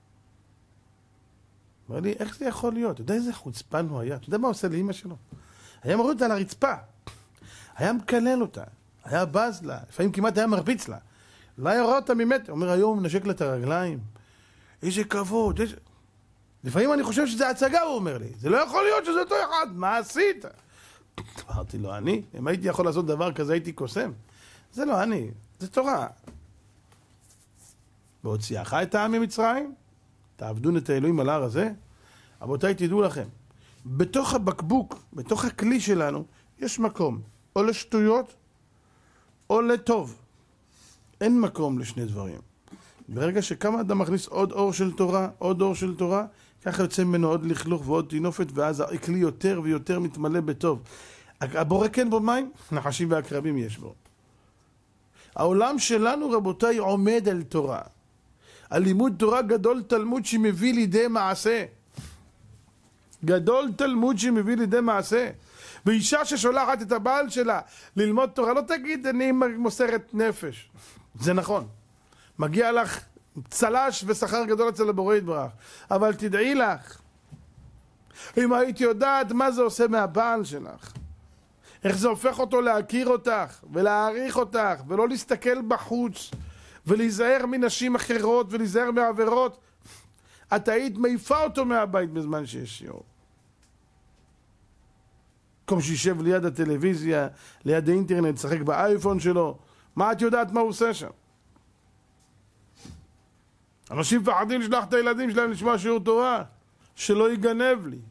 אומר לי, איך זה יכול להיות? אתה יודע איזה חוצפן הוא היה? אתה יודע מה עושה לאמא שלו? היה מוריד אותה על הרצפה. היה מקלל אותה. היה בז לה. לפעמים כמעט היה מרביץ לה. לא היה רואה אותה ממטר. אומר, היום נשק לה את הרגליים. איזה כבוד. איזה... לפעמים אני חושב שזה הצגה, הוא אומר לי. זה לא יכול להיות שזה אותו אחד. מה עשית? אמרתי לו, אני? אם הייתי יכול לעשות דבר כזה, הייתי קוסם. זה לא אני. זה תורה. והוציאך את העם ממצרים, תעבדון את האלוהים על ההר הזה. רבותיי, תדעו לכם, בתוך הבקבוק, בתוך הכלי שלנו, יש מקום, או לשטויות, או לטוב. אין מקום לשני דברים. ברגע שכמה אדם מכניס עוד אור של תורה, עוד אור של תורה, ככה יוצא ממנו עוד לכלוך ועוד תינופת, ואז הכלי יותר ויותר מתמלא בטוב. הבורא כן בו מים, נחשים ועקרבים יש בו. העולם שלנו, רבותיי, עומד על תורה. הלימוד תורה גדול תלמוד שמביא לידי מעשה. גדול תלמוד שמביא לידי מעשה. ואישה ששולחת את הבעל שלה ללמוד תורה, לא תגיד אני מוסרת נפש. זה נכון. מגיע לך צלש ושכר גדול אצל הבורא יתברך. אבל תדעי לך, אם היית יודעת מה זה עושה מהבעל שלך, איך זה הופך אותו להכיר אותך ולהעריך אותך ולא להסתכל בחוץ ולהיזהר מנשים אחרות ולהיזהר מעבירות, את היית מעיפה אותו מהבית בזמן שיש שיעור. כמו שישב ליד הטלוויזיה, ליד האינטרנט, שחק באייפון שלו, מה את יודעת מה הוא עושה שם? אנשים פחדים לשלוח את הילדים שלהם לשמוע שיעור תורה, שלא ייגנב לי.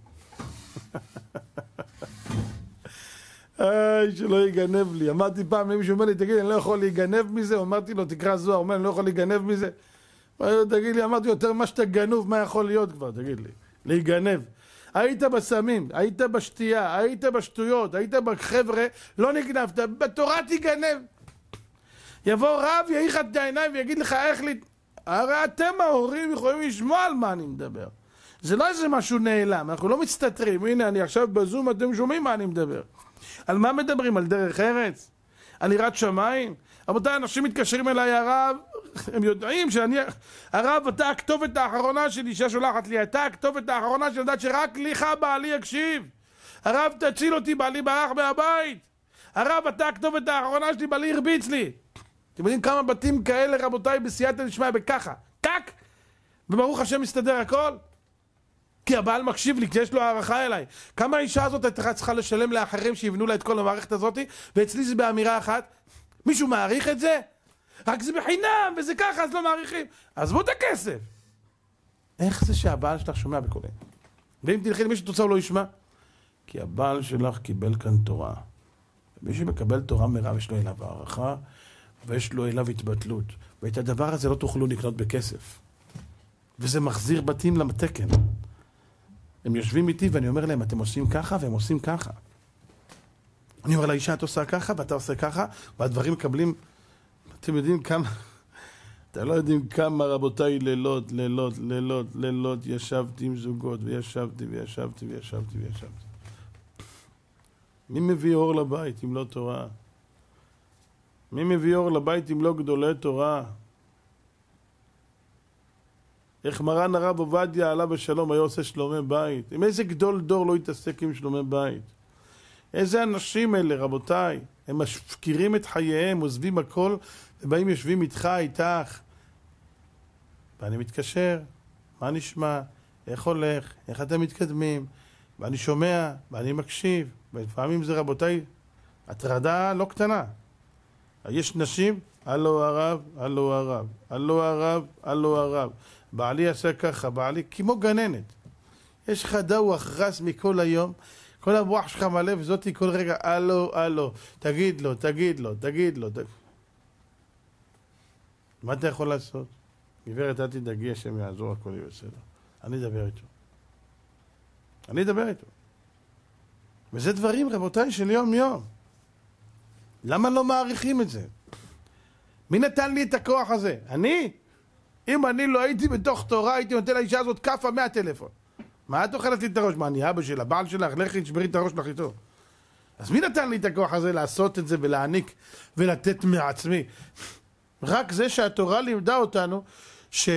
איי, שלא ייגנב לי. אמרתי פעם למישהו אומר לי, תגיד, אני לא יכול להיגנב מזה? אמרתי לו, תקרא זוהר, אומר, אני לא יכול להיגנב מזה? תגיד לי, אמרתי, יותר מה שאתה גנוב, מה יכול להיות כבר? תגיד לי, להיגנב. היית בסמים, היית בשתייה, היית בשטויות, היית בחבר'ה, לא נגנבת, בתורה תיגנב. יבוא רב, יעיך את העיניים ויגיד לך איך לי... הרי אתם ההורים יכולים לשמוע על מה אני מדבר. זה לא איזה משהו נעלם, אנחנו לא מצטטרים. הנה, אני עכשיו בזום, אתם שומעים מה אני מדבר. על מה מדברים? על דרך ארץ? על יראת שמיים? רבותיי, אנשים מתקשרים אליי, הרב, הם יודעים שאני... הרב, אתה הכתובת האחרונה שלי ששולחת לי, אתה הכתובת האחרונה של לדעת שרק לך בעלי יקשיב. הרב, תציל אותי, בעלי ברח מהבית. הרב, אתה הכתובת האחרונה שלי, בעלי הרביץ לי. אתם יודעים כמה בתים כאלה, רבותיי, בסייעתא דשמיא בככה? טק! וברוך השם מסתדר הכל? כי הבעל מקשיב לי, כי יש לו הערכה אליי. כמה האישה הזאת הייתה צריכה לשלם לאחרים שיבנו לה את כל המערכת הזאת, ואצלי זה באמירה אחת, מישהו מעריך את זה? רק זה בחינם, וזה ככה, אז לא מעריכים. עזבו את הכסף. איך זה שהבעל שלך שומע בקולי? ואם תלכי למי שתוצא הוא לא ישמע? כי הבעל שלך קיבל כאן תורה. ומי שמקבל תורה מרב יש לו אליו הערכה, ויש לו אליו התבטלות. ואת הדבר הזה לא תוכלו לקנות בכסף. וזה מחזיר בתים למתקן. הם יושבים איתי ואני אומר להם, אתם עושים ככה והם עושים ככה. אני אומר לאישה, את עושה ככה ואתה עושה ככה, והדברים מקבלים, אתם יודעים כמה, אתה לא יודעים כמה, רבותיי, לילות, לילות, לילות, לילות, ישבתי עם זוגות, וישבתי, וישבתי, וישבתי, וישבתי. מי מביא אור לבית אם לא תורה? מי מביא אור לבית אם לא גדולי תורה? איך מרן הרב עובדיה עליו השלום היה עושה שלומי בית? עם איזה גדול דור לא יתעסק עם שלומי בית? איזה אנשים אלה, רבותיי? הם מפקירים את חייהם, עוזבים הכל, ובאים יושבים איתך, איתך. ואני מתקשר, מה נשמע? איך הולך? איך אתם מתקדמים? ואני שומע, ואני מקשיב. ולפעמים זה, רבותיי, הטרדה לא קטנה. יש נשים, הלו הרב, הלו הרב, הלו הרב, הלו הרב. בעלי יעשה ככה, בעלי, כמו גננת. יש לך דוח רס מכל היום, כל המוח שלך מלא, וזאתי כל רגע, הלו, הלו, תגיד לו, תגיד לו, תגיד לו. תגיד. מה אתה יכול לעשות? גברת, אל תדאגי, השם יעזור, הכל יהיה בסדר. אני אדבר איתו. אני אדבר איתו. וזה דברים, רבותיי, של יום יום. למה לא מעריכים את זה? מי נתן לי את הכוח הזה? אני? אם אני לא הייתי בתוך תורה, הייתי נותן לאישה הזאת כפה מהטלפון. מה את אוכלת לי את הראש? מה, אני אבא שלה, בעל שלך, לכי תשברי את הראש לך איתו. אז מי נתן לי את הכוח הזה לעשות את זה ולהעניק ולתת מעצמי? רק זה שהתורה לימדה אותנו ש...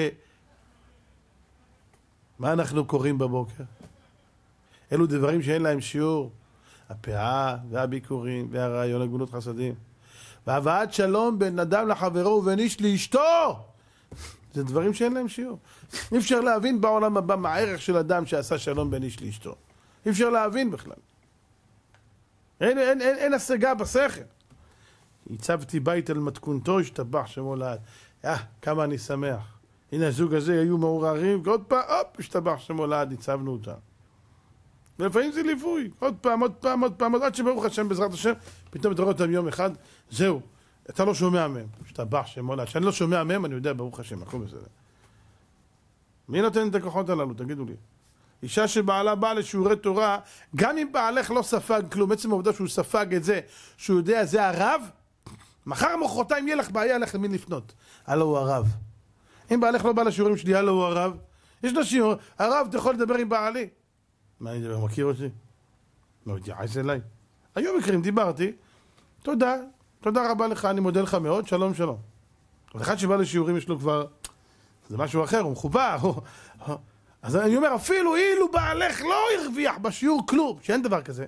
מה אנחנו קוראים בבוקר? אלו דברים שאין להם שיעור. הפאה והביקורים והרעיון לגמילות חסדים. והבאת שלום בין אדם לחברו ובין איש לאשתו. זה דברים שאין להם שיעור. אי אפשר להבין בעולם הבא מה הערך של אדם שעשה שלום בין איש לאשתו. אי אפשר להבין בכלל. אין, אין, אין, אין השגה בשכל. הצבתי בית על מתכונתו, השתבח שמו לעד. אה, כמה אני שמח. הנה הזוג הזה היו מעוררים, ועוד פעם, הופ, השתבח שמו לעד, הצבנו אותם. ולפעמים זה ליווי, עוד פעם, עוד פעם, עוד פעם, עד שברוך השם בעזרת השם, פתאום אתה רואה אותם יום אחד, זהו, אתה לא שומע מהם, השתבח שמו לעד. שאני לא שומע מהם, אני יודע, ברוך השם, הכל בסדר. מי נותן את הכוחות הללו, תגידו לי? אישה שבעלה באה לשיעורי תורה, גם אם בעלך לא ספג כלום, עצם העובדה שהוא ספג את זה, שהוא יודע, זה הרב, מחר מחרתיים יהיה לך בעיה, לך למי לפנות. הלו הוא הרב. אם בעלך לא בא לשיעורים שלי, הלו הוא הרב. יש נשים, הרב, אתה יכול לדבר עם בעלי. מה אני מדבר, מכיר אותי? לא התייחס אליי. היו מקרים, דיברתי, תודה, תודה רבה לך, אני מודה לך מאוד, שלום שלום. אבל אחד שבא לשיעורים יש לו כבר, זה משהו אחר, הוא מחובר. אז אני אומר, אפילו אילו בעלך לא הרוויח בשיעור כלום, שאין דבר כזה.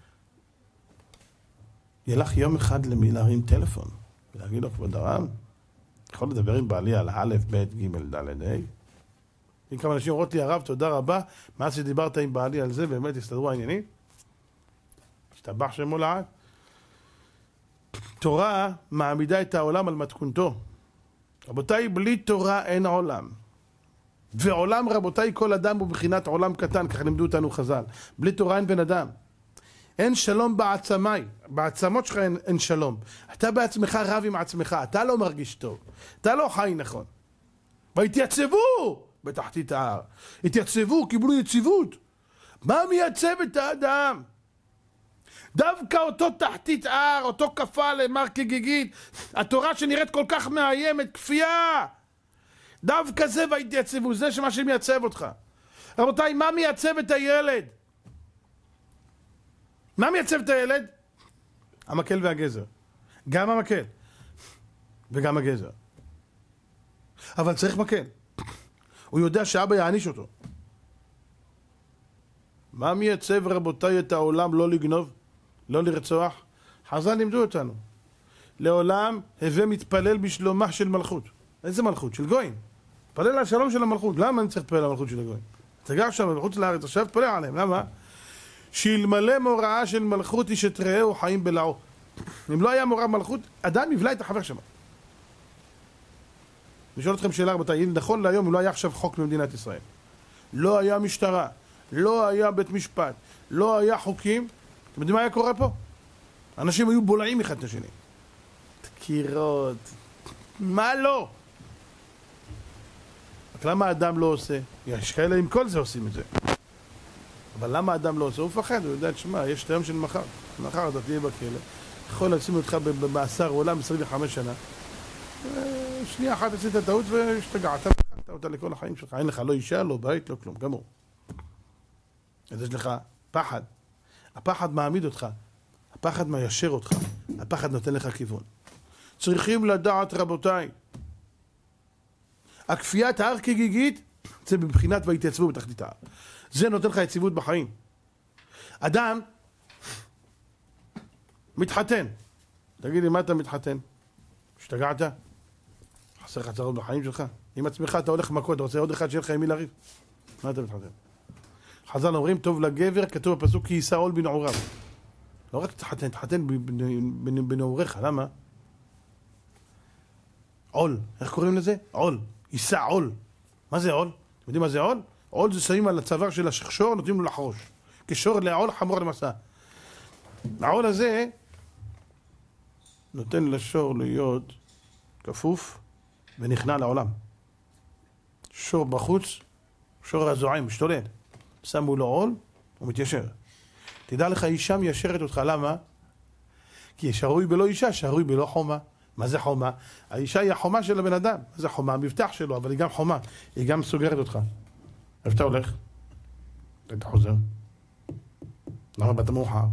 יהיה לך יום אחד למי להרים טלפון, ולהגיד לו, כבוד הרב, יכול לדבר עם בעלי על א', ב', ג', ד', ה'. אם כמה אנשים אומרות לי, הרב, תודה רבה, מאז שדיברת עם בעלי על זה, באמת הסתדרו העניינים. השתבח שמו לעד. תורה מעמידה את העולם על מתכונתו. רבותיי, בלי תורה אין עולם. ועולם, רבותיי, כל אדם הוא בחינת עולם קטן, כך לימדו אותנו חז"ל. בלי תורה אין בן אדם. אין שלום בעצמיי, בעצמות שלך אין, אין שלום. אתה בעצמך רב עם עצמך, אתה לא מרגיש טוב, אתה לא חי נכון. והתייצבו בתחתית ההר, התייצבו, קיבלו יציבות. מה מייצב את האדם? דווקא אותו תחתית הר, אותו כפה למר כגיגית, התורה שנראית כל כך מאיימת, כפייה. דווקא זה והתייצבו, זה שמה שמייצב אותך. רבותיי, מה מייצב את הילד? מה מייצב את הילד? המקל והגזר. גם המקל וגם הגזר. אבל צריך מקל. הוא יודע שאבא יעניש אותו. מה מייצב, רבותיי, את העולם? לא לגנוב, לא לרצוח. חז"ל לימדו אותנו. לעולם הווה מתפלל בשלומה של מלכות. איזה מלכות? של גויים. תפלל על השלום של המלכות. למה אני צריך לתפלל על המלכות של הגויים? אתה גר שם מחוץ לארץ, עכשיו תפלל עליהם. למה? שאלמלא מוראה של מלכות איש את רעהו חיים בלעו. אם לא היה מוראה מלכות, אדם יבלע את החבר שם. אני שואל אתכם שאלה, רבותיי, נכון להיום, אם לא היה עכשיו חוק במדינת ישראל, לא היה משטרה, לא היה בית משפט, לא היה חוקים, אתם יודעים מה היה קורה פה? אנשים היו בולעים אחד את השני. דקירות, מה לא? רק למה האדם לא עושה? יש כאלה עם כל זה עושים את זה. אבל למה האדם לא עושה? הוא מפחד, הוא יודע, תשמע, יש את היום של מחר. מחר אתה תהיה בכלא, יכול לשים אותך במאסר עולם עשרים וחמש שנה. שנייה אחת עשית טעות והשתגעת, וחקת אותה לכל החיים שלך. אין לך לא אישה, לא בית, לא כלום, גמור. אז יש לך פחד. הפחד מעמיד אותך, הפחד מיישר אותך, הפחד נותן לך כיוון. צריכים לדעת, רבותיי, הכפיית ההר כגיגית זה מבחינת והתייצבו בתחתית ההר. זה נותן לך יציבות בחיים. אדם מתחתן. תגיד לי, מה אתה מתחתן? השתגעת? חסר לך צרות בחיים שלך? עם עצמך אתה הולך מכות, אתה רוצה עוד אחד שיהיה לך עם מי לריב? מה אתה מתחתן? חז"ל אומרים, טוב לגבר, כתוב בפסוק, כי יישא עול בנעוריו. לא רק תחתן, תחתן בנעוריך, למה? עול, איך קוראים לזה? עול, יישא עול. מה זה עול? אתם יודעים מה זה עול? עול זה שמים על הצוואר של השחשור, נותנים לו לחרוש. כשור לעול, חמור למסע. העול הזה נותן לשור להיות כפוף ונכנע לעולם. שור בחוץ, שור הזועם, משתולל. שמו לו עול, הוא מתיישר. תדע לך, אישה מיישרת אותך, למה? כי שרוי בלא אישה, שרוי בלא חומה. מה זה חומה? האישה היא החומה של הבן אדם. מה זה חומה? המבטח שלו, אבל היא גם חומה. היא גם סוגרת אותך. איפה אתה הולך? אתה חוזר. למה באת מאוחר?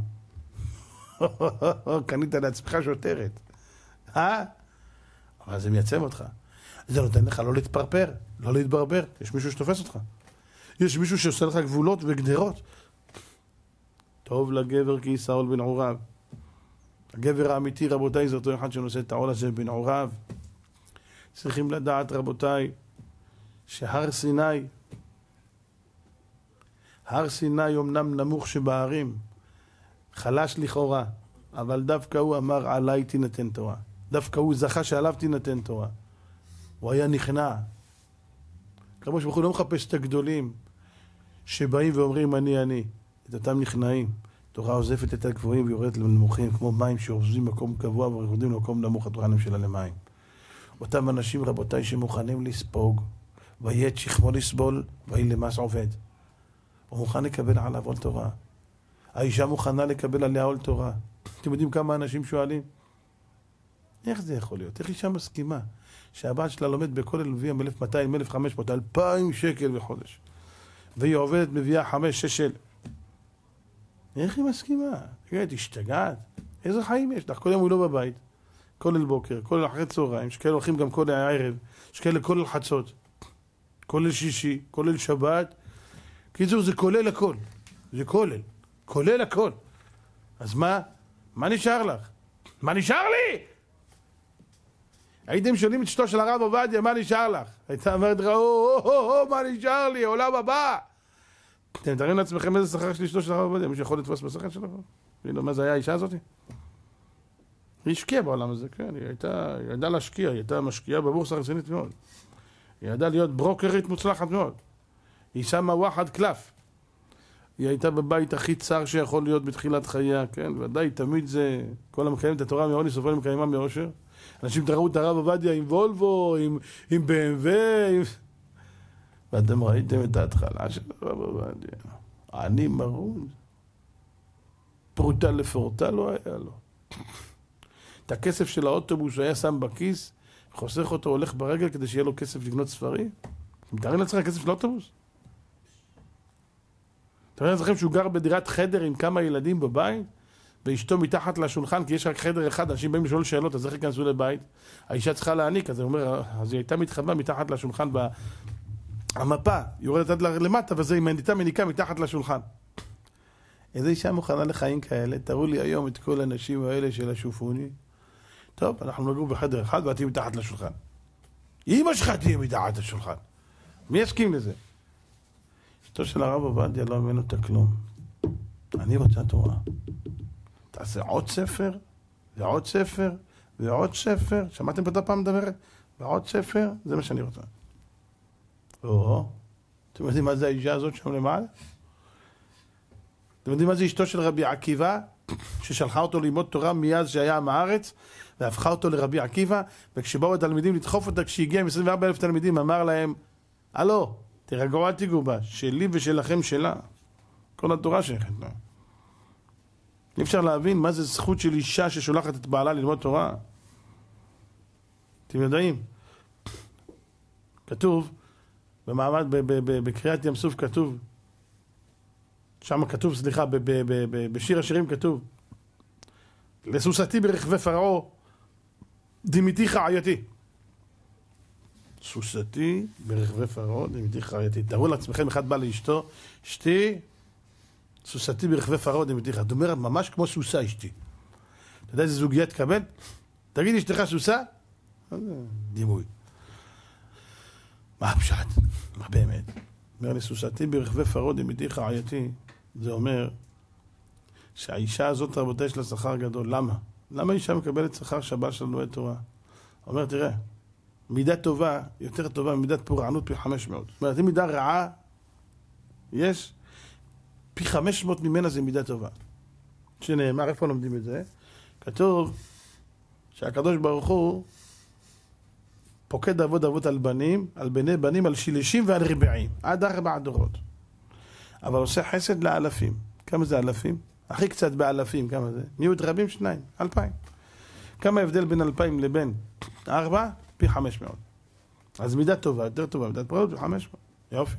קנית לעצמך שוטרת. אה? אבל זה מייצב אותך. זה נותן לך לא להתפרפר, לא להתברבר. יש מישהו שתופס אותך. יש מישהו שעושה לך גבולות וגדרות. טוב לגבר כי יישא עול בנעוריו. הגבר האמיתי, רבותיי, זה אותו אחד שנושא את העול הזה בנעוריו. צריכים לדעת, רבותיי, שהר סיני, הר סיני אומנם נמוך שבהרים, חלש לכאורה, אבל דווקא הוא אמר עליי תינתן תורה. דווקא הוא זכה שעליו תינתן תורה. הוא היה נכנע. כמו שבכל לא מחפש את הגדולים שבאים ואומרים אני אני. את אותם נכנעים. תורה עוזפת את הגבוהים ויורדת לנמוכים, כמו מים שאורזים מקום קבוע ויורדים למקום נמוך, התורה נמשלה למים. אותם אנשים, רבותיי, שמוכנים לספוג, ויהיה את שכמו לסבול, ויהיה למס עובד. הוא מוכן לקבל עליו עול תורה. האישה מוכנה לקבל עליה עול תורה. אתם יודעים כמה אנשים שואלים? איך זה יכול להיות? איך אישה מסכימה שהבת שלה לומד בכולל מביאה מ-אלף מאתיים, אלף וחמש מאות, אלפיים שקל בחודש, והיא עובדת מביאה חמש, שש של... איך היא מסכימה? תגיד, השתגעת? איזה חיים יש לך? כל יום הוא לא בבית, כולל בוקר, כולל אחרי צהריים, יש כאלה הולכים גם כולל הערב, יש כאלה כולל חצות, כולל שישי, כולל שבת. קיצור, זה כולל הכל. זה כולל. כולל הכל. אז מה? מה נשאר לך? מה נשאר לי? הייתם שואלים את אשתו של הרב עובדיה, מה נשאר לך? הייתה אומרת לך, או, או, או, או, מה נשאר לי? עולם הבא. אתם מתארים לעצמכם איזה שכר של אשתו של הרב עובדיה? מישהו יכול לתפוס בשכר שלו? מה זה היה האישה הזאת? היא השקיעה בעולם הזה, כן. היא הייתה, היא ידעה להשקיע, היא הייתה משקיעה בבורסה רצינית מאוד. היא ידעה להיות ברוקרית מוצלחת מאוד. היא שמה וואחד קלף. היא הייתה בבית הכי צר שיכול להיות בתחילת חייה, כן? ודאי, תמיד זה, כל המקיים את התורה מעוני סופו למקיימה מאושר. אנשים תראו את הרב עובדיה עם וולבו, עם, עם בי אם דאבליו, עם... ואתם ראיתם את ההתחלה של הרב עובדיה. אני מרוד. פרוטה לפורטה לא היה לו. את הכסף של האוטובוס שהיה שם בכיס, חוסך אותו, הולך ברגל כדי שיהיה לו כסף לקנות ספרים. אתם מתארים לעצמכם כסף של האוטובוס? אתם רואים לכם שהוא גר בדירת חדר עם כמה ילדים בבית, ואשתו מתחת לשולחן, כי יש רק חדר אחד, אנשים באים לשאול שאלות, אז איך ייכנסו לבית? האישה צריכה להעניק, אז היא אומר, אז היא הייתה מתחבאה מתחת לשולחן במפה, היא יורדת עד למטה, וזה היא מניתה מניקה מתחת לשולחן. איזה אישה מוכנה לחיים כאלה? תראו לי היום את כל האנשים האלה של השופוני. טוב, אנחנו נגעו בחדר אחד, ואתי מתחת לשולחן. אמא שלך תהיה מתחת לשולחן. מי יסכים לזה? אשתו של הרב עובדיה לא ממנו את הכלום. אני רוצה תורה. תעשה עוד ספר, ועוד ספר, ועוד ספר. שמעתם פה פעם מדברת? ועוד ספר, זה מה שאני רוצה. או, אתם יודעים מה זה האישה הזאת שם למעלה? אתם יודעים מה זה אשתו של רבי עקיבא, ששלחה אותו ללמוד תורה מאז שהיה עם הארץ, והפכה אותו לרבי עקיבא, וכשבאו התלמידים לדחוף אותה, כשהגיע עם עשרים וארבעה אלף תלמידים, אמר להם, הלו, תרגעו אל תיגעו בה, שלי ושלכם שלה. כל התורה שייכת לה. אי אפשר להבין מה זה זכות של אישה ששולחת את בעלה ללמוד תורה. אתם יודעים, כתוב, במעמד, בקריאת ים סוף כתוב, שם כתוב, סליחה, בשיר השירים כתוב, לסוסתי ברכבי פרעה, דמיתי חעייתי. סוסתי ברכבי פרעה, דמיתי חעייתי. תראו לעצמכם, אחד בא לאשתו, אשתי, סוסתי ברכבי פרעה, דמיתי חעייתי. זאת אומרת, ממש כמו סוסה אשתי. אתה יודע איזה זוגיה תקבל? תגיד, אשתך סוסה? דימוי. מה הפשט? מה באמת? אומר לי, סוסתי ברכבי פרעה, דמיתי חעייתי. זה אומר שהאישה הזאת, רבותי, יש לה שכר גדול. למה? למה אישה מקבלת שכר שבת של לומד תורה? אומר, תראה, מידה טובה, יותר טובה ממידת פורענות פי חמש מאות. זאת אומרת, אם מידה רעה, יש, פי חמש מאות ממנה זה מידה טובה. שנאמר, איפה לומדים את זה? כתוב שהקדוש ברוך הוא פוקד אבות אבות על בנים, על בני בנים, על שלישים ועל רבעים, עד ארבע דורות. אבל עושה חסד לאלפים. כמה זה אלפים? הכי קצת באלפים, כמה זה? מיעוט רבים שניים, אלפיים. כמה הבדל בין אלפיים לבין ארבע? פי חמש מאות. אז מידה טובה, יותר טובה, מידת פרעות, פי חמש מאות. יופי.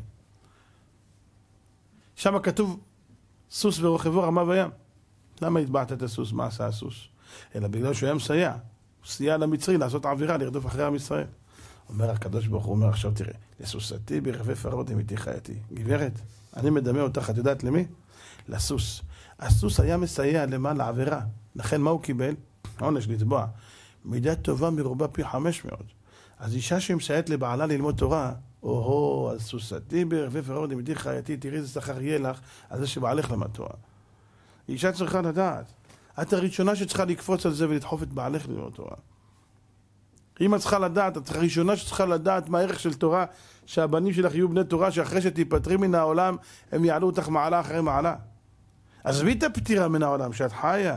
שם כתוב, סוס ורוכבו רמה וים. למה התבעת את הסוס? מה עשה הסוס? אלא בגלל שהוא היה מסייע. הוא סייע למצרי לעשות עבירה, לרדוף אחרי עם ישראל. אומר הקדוש ברוך הוא, אומר עכשיו תראה, לסוסתי ברכבי פרעה דמיתי חעייתי. גברת, אני מדמה אותך, את יודעת למי? לסוס. הסוס היה מסייע למען לעבירה. לכן מה הוא קיבל? עונש לתבוע. מידה טובה מרובה פי חמש מאות. אז אישה שמסייעת לבעלה ללמוד תורה, או-הו, אז סוסתי ברכבי פרעה דמיתי חעייתי, תראי איזה שכר יהיה לך על זה שבעלך למד תורה. אישה צריכה לדעת. את הראשונה שצריכה לקפוץ על זה ולדחוף את בעלך ללמוד תורה. אם את צריכה לדעת, את הראשונה שצריכה לדעת מה הערך של תורה, שהבנים שלך יהיו בני תורה, שאחרי שתיפטרי מן העולם, הם יעלו אותך מעלה אחרי מעלה. עזבי את הפטירה מן העולם, שאת חיה.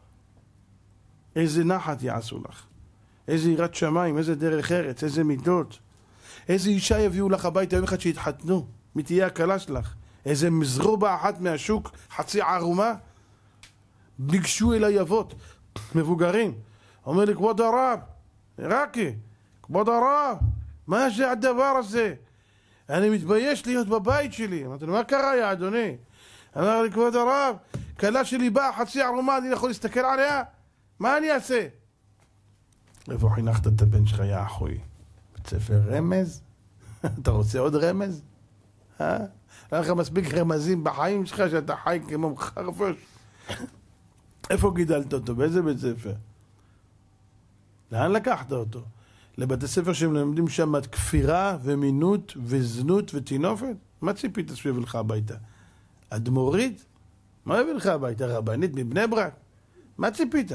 איזה נחת יעשו לך. איזה יראת שמיים, איזה דרך ארץ, איזה מידות. איזה אישה יביאו לך הביתה יום אחד שיתחתנו, מי תהיה הקלה שלך. איזה מזרובה אחת מהשוק, חצי ערומה. ניגשו אליי אבות, מבוגרים. אומר לי, כבוד הרב, רקי, כבוד הרב, מה זה הדבר הזה? אני מתבייש להיות בבית שלי. אמרתי לו, מה קרה יא אדוני? אמר לי, כבוד הרב, כלה שלי באה חצי ערומה, אני יכול להסתכל עליה? מה אני אעשה? איפה חינכת את הבן שלך, יא אחוי? בית ספר רמז? אתה רוצה עוד רמז? אה? אין לך מספיק רמזים בחיים שלך שאתה חי כמו חרפוש. איפה גידלת אותו? באיזה בית ספר? לאן לקחת אותו? לבתי ספר שהם לומדים שם כפירה ומינות וזנות ותינופת? מה ציפית סביב לך הביתה? אדמו"רית? מה הביא לך הביתה? רבנית מבני ברק? מה ציפית?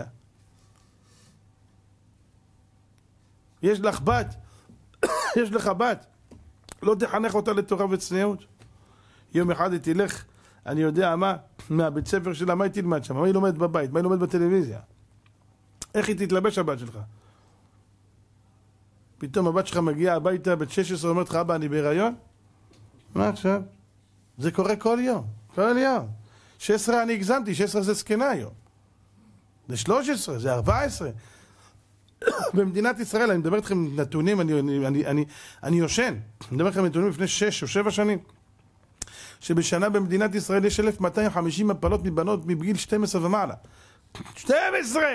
יש לך בת, יש לך בת, לא תחנך אותה לתורה וצניעות. יום אחד היא תלך, אני יודע מה, מהבית ספר שלה, מה היא תלמד שם? מה היא לומדת בבית? מה היא לומדת בטלוויזיה? איך היא תתלבש הבת שלך? פתאום הבת שלך מגיעה הביתה, בת שש עשרה, אומרת לך, אבא, אני בהיריון? מה עכשיו? זה קורה כל יום, כל יום. שש עשרה אני הגזמתי, שש עשרה זה זקנה היום. זה שלוש עשרה, זה ארבע עשרה. במדינת ישראל, אני מדבר איתכם נתונים, אני, אני, אני, אני, אני יושן. אני מדבר איתכם נתונים לפני שש או שבע שנים. שבשנה במדינת ישראל יש אלף מאתיים וחמישים הפלות מבנות מגיל שתים עשרה ומעלה. שתים עשרה!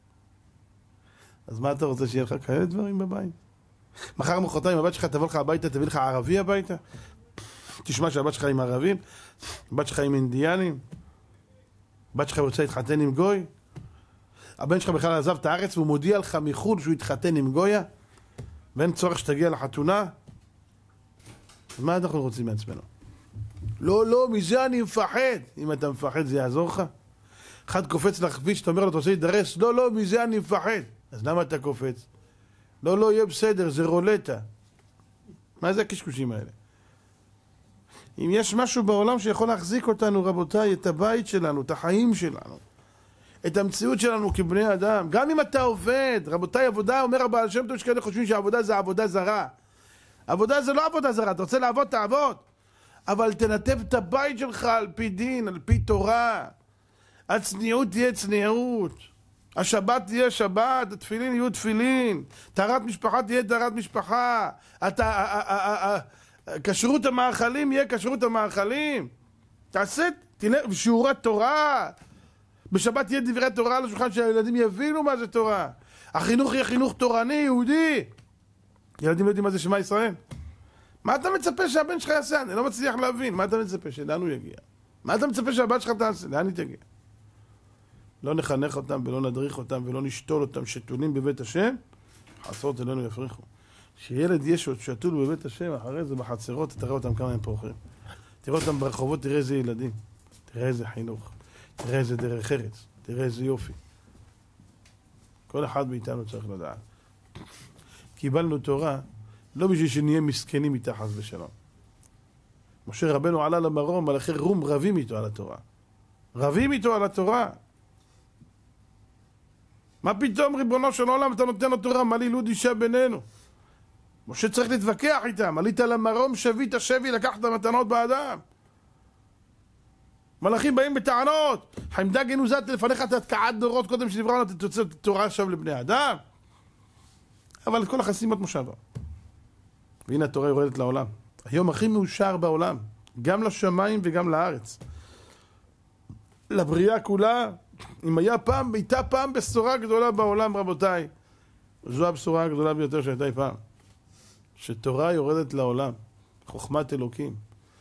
אז מה אתה רוצה שיהיה לך כאלה דברים בבית? מחר מחרתיים הבת שלך תבוא לך הביתה, תביא לך ערבי הביתה? תשמע שהבת שלך עם ערבים? הבת שלך עם אינדיאנים? הבת שלך רוצה להתחתן עם גוי? הבן שלך בכלל עזב את הארץ והוא מודיע לך מחול שהוא יתחתן עם גויה? ואין צורך שתגיע לחתונה? מה אנחנו רוצים מעצמנו? לא, לא, מזה אני מפחד. אם אתה מפחד זה יעזור לך? אחד קופץ לכביש, אתה אומר לו, אתה רוצה להידרס? לא, לא, מזה אני מפחד. אז למה אתה קופץ? לא, לא, יהיה בסדר, זה רולטה. מה זה הקשקושים האלה? אם יש משהו בעולם שיכול להחזיק אותנו, רבותיי, את הבית שלנו, את החיים שלנו, את המציאות שלנו כבני אדם, גם אם אתה עובד, רבותיי, עבודה, אומר הבעל שם טוב, שכאלה חושבים שהעבודה זה עבודה זרה. עבודה זה לא עבודה זרה, אתה רוצה לעבוד, תעבוד. אבל תנתב את הבית שלך על פי דין, על פי תורה. הצניעות תהיה צניעות. השבת תהיה שבת, התפילין יהיו תפילין, טהרת משפחה תהיה טהרת משפחה, כשרות המאכלים יהיה כשרות המאכלים. תעשה, תלך, שיעורי תורה. בשבת יהיה דברי תורה על השולחן שהילדים יבינו מה זה תורה. החינוך יהיה חינוך תורני, יהודי. ילדים יודעים מה זה שמע ישראל. מה אתה מצפה שהבן שלך יעשה? אני לא מצליח להבין. מה אתה מצפה? שלאן הוא יגיע? מה אתה מצפה שהבת שלך תעשה? לאן היא תגיע? לא נחנך אותם ולא נדריך אותם ולא נשתול אותם שתולים בבית השם, חצרות אלינו יפריחו. שילד יש עוד שתול בבית השם, אחרי זה בחצרות, תראה אותם כמה הם פורחים. תראה אותם ברחובות, תראה איזה ילדים, תראה איזה חינוך, תראה איזה דרך ארץ, תראה איזה יופי. כל אחד מאיתנו צריך לדעת. קיבלנו תורה לא בשביל שנהיה מסכנים איתה חס ושלום. משה רבנו עלה למרום, מלאכי רום רבים איתו על התורה. רבים איתו על התורה. מה פתאום ריבונו של עולם אתה נותן לו תורה? מה לי לוד אישה בינינו? משה צריך להתווכח איתם. עלית למרום, שבית שבי, לקחת מתנות באדם. מלאכים באים בטענות. חמדה גנוזת לפניך תתקעת דורות קודם שדברנו תוצא תורה עכשיו לבני אדם. אבל את כל החסימות מושבה. והנה התורה יורדת לעולם. היום הכי מאושר בעולם. גם לשמיים וגם לארץ. לבריאה כולה. אם היה פעם, הייתה פעם בשורה גדולה בעולם, רבותיי. זו הבשורה הגדולה ביותר שהייתה אי פעם. שתורה יורדת לעולם. חוכמת אלוקים.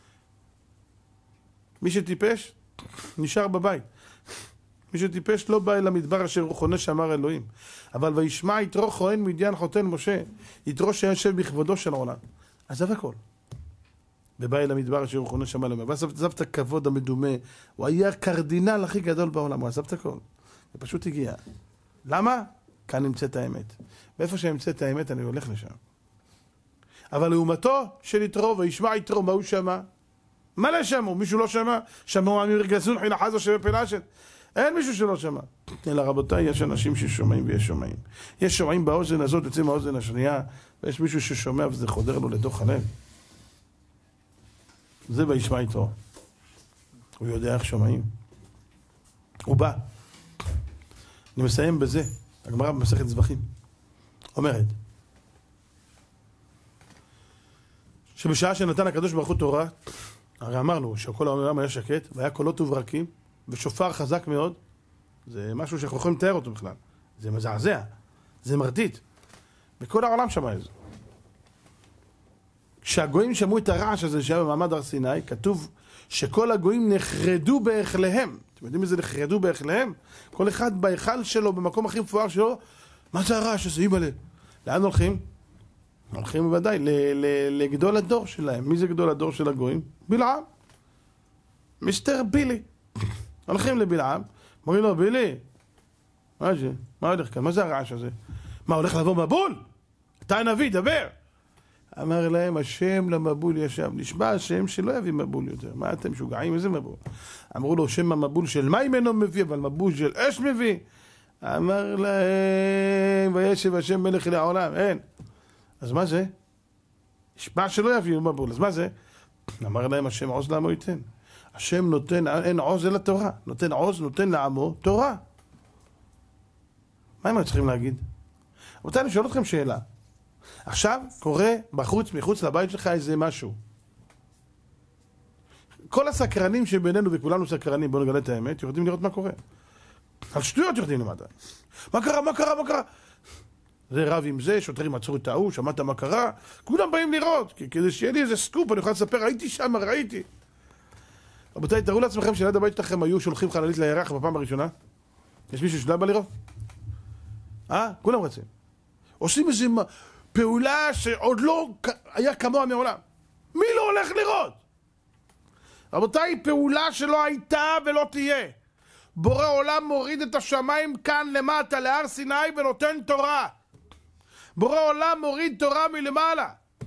מי שטיפש, נשאר בבית. מי שטיפש לא בא אל המדבר אשר הוא חונה שאמר אלוהים. אבל וישמע יתרו כהן מדיין חותן משה. יתרו שיושב בכבודו של העולם. עזב הכל. ובא אל המדבר אשר הוא חונה שאמר אלוהים. ועזב את הכבוד המדומה. הוא היה הקרדינל הכי גדול בעולם. הוא עזב את הכל. ופשוט הגיע. למה? כאן נמצאת האמת. ואיפה שנמצאת האמת אני הולך לשם. אבל לעומתו של יתרו, וישמע יתרו, מה הוא שמע? מה לא שמעו? מישהו לא שמע? שמעו אמיר גזון חינה חזו שבפלשת. אין מישהו שלא שמע. אלא רבותיי, יש אנשים ששומעים ויש שומעים. יש שומעים באוזן הזאת, יוצאים מהאוזן השנייה, ויש מישהו ששומע וזה חודר לו לתוך הלב. זה וישמע יתרו. הוא יודע איך שומעים. הוא בא. אני מסיים בזה. הגמרא במסכת זבחים אומרת שבשעה שנתן הקדוש ברוך הוא תורה, הרי אמרנו שכל העולם היה שקט והיה קולות וברקים ושופר חזק מאוד. זה משהו שאנחנו יכולים לתאר אותו בכלל. זה מזעזע, זה מרטיט. וכל העולם שמע את זה. כשהגויים שמעו את הרעש הזה שהיה במעמד הר סיני, כתוב שכל הגויים נחרדו בהיכליהם. אתם יודעים איזה נחרדו בהיכליהם? כל אחד בהיכל שלו, במקום הכי מפואר שלו, מה זה הרעש הזה? אימא'לה. לאן הולכים? הולכים בוודאי לגדול הדור שלהם. מי זה גדול הדור של הגויים? בלעם. מיסטר בילי. הולכים לבלעם, אומרים לו, בילי, מה זה? מה הולך כאן? מה זה הרעש הזה? מה, הולך לבוא מבול? אתה הנביא, דבר. אמר להם, השם למבול ישב. נשבע השם שלא יביא מבול יותר. מה אתם שוגעים? איזה מבול? אמרו לו, שם המבול של מים אינו מביא, אבל מבול של אש מביא. אמר להם, וישב השם מלך לעולם. אין. אז מה זה? נשבע שלא יביא מבול. אז מה זה? אמר להם, השם עוז לעמו ייתן. השם נותן, אין עוז אלא תורה. נותן עוז, נותן לעמו תורה. מה הם צריכים להגיד? רבותי, אני שואל אתכם שאלה. עכשיו קורה בחוץ, מחוץ לבית שלך איזה משהו. כל הסקרנים שבינינו, וכולנו סקרנים, בואו נגלה את האמת, יורדים לראות מה קורה. על שטויות יורדים למטה. מה קרה, מה קרה, מה קרה? זה רב עם זה, שוטרים עצרו את ההוא, שמעת מה קרה? כולם באים לראות, כדי שיהיה לי איזה סקופ, אני יכול לספר, הייתי שם, ראיתי. רבותיי, תראו לעצמכם שליד הבית שלכם היו שולחים חללית לירח בפעם הראשונה? יש מישהו שלא בא לראות? אה? כולם רצים. עושים איזו פעולה שעוד לא היה כמוה מעולם. מי לא הולך לראות? רבותיי, פעולה שלא הייתה ולא תהיה. בורא עולם מוריד את השמיים כאן למטה, להר סיני, ונותן תורה. בורא עולם מוריד תורה מלמעלה.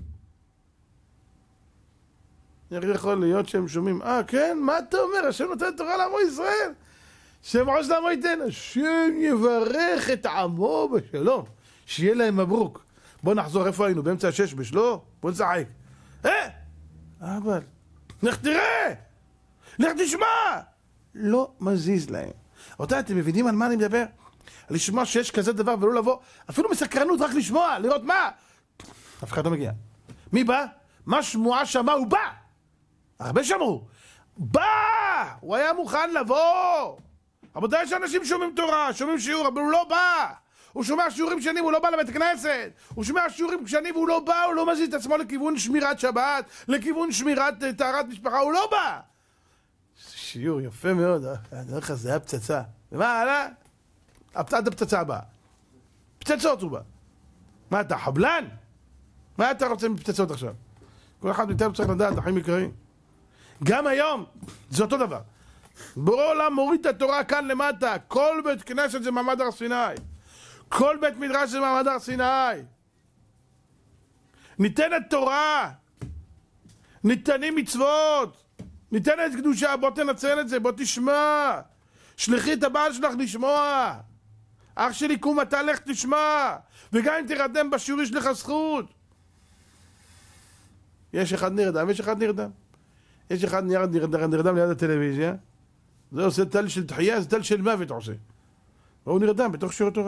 איך יכול להיות שהם שומעים? אה, כן? מה אתה אומר? השם נותן תורה לעמו ישראל. שם עוז לעמו ייתן. השם יברך את עמו בשלום. שיהיה להם מברוק. בוא נחזור, איפה היינו? באמצע השש בשלו? בוא נצחק. אה? אבל, לך תראה! לך תשמע! לא מזיז להם. אותה, אתם מבינים על מה אני מדבר? לשמוע שיש כזה דבר ולא לבוא, אפילו מסקרנות רק לשמוע, לראות מה. אף אחד לא מגיע. מי בא? מה שמועה שמע? הוא בא! הרבה שמעו. בא! הוא היה מוכן לבוא! רבותיי, יש אנשים שומעים תורה, שומעים שיעור, אבל הוא לא בא! הוא שומע שיעורים שנים, הוא לא בא לבית כנסת! הוא שומע שיעורים שנים והוא לא בא, הוא לא מזיז את עצמו לכיוון שמירת שבת, לכיוון שמירת טהרת משפחה, הוא לא בא! שיעור יפה מאוד, אני אומר לך, זה היה פצצה. ומה הלאה? עד הפצצה הבאה. פצצות הוא בא. מה אתה, חבלן? מה אתה רוצה מפצצות עכשיו? כל אחד מאיתנו צריך לדעת, אחים יקרים. גם היום, זה אותו דבר. בורא עולם מוריד את התורה כאן למטה. כל בית כנסת זה מעמד הר סיני. כל בית מדרש זה מעמד הר סיני. ניתנת תורה. ניתנים מצוות. ניתנת קדושה. בוא תנצל את זה, בוא תשמע. שלחי את הבעל שלך לשמוע. אח שלי קום אתה לך תשמע. וגם אם תרדם בשיעור יש לך זכות. יש אחד נרדם, יש אחד נרדם. יש אחד נרדם, נרדם ליד הטלוויזיה. זה עושה תל של תחייה, זה תל של מוות עושה. והוא נרדם בתוך שיעור תורה.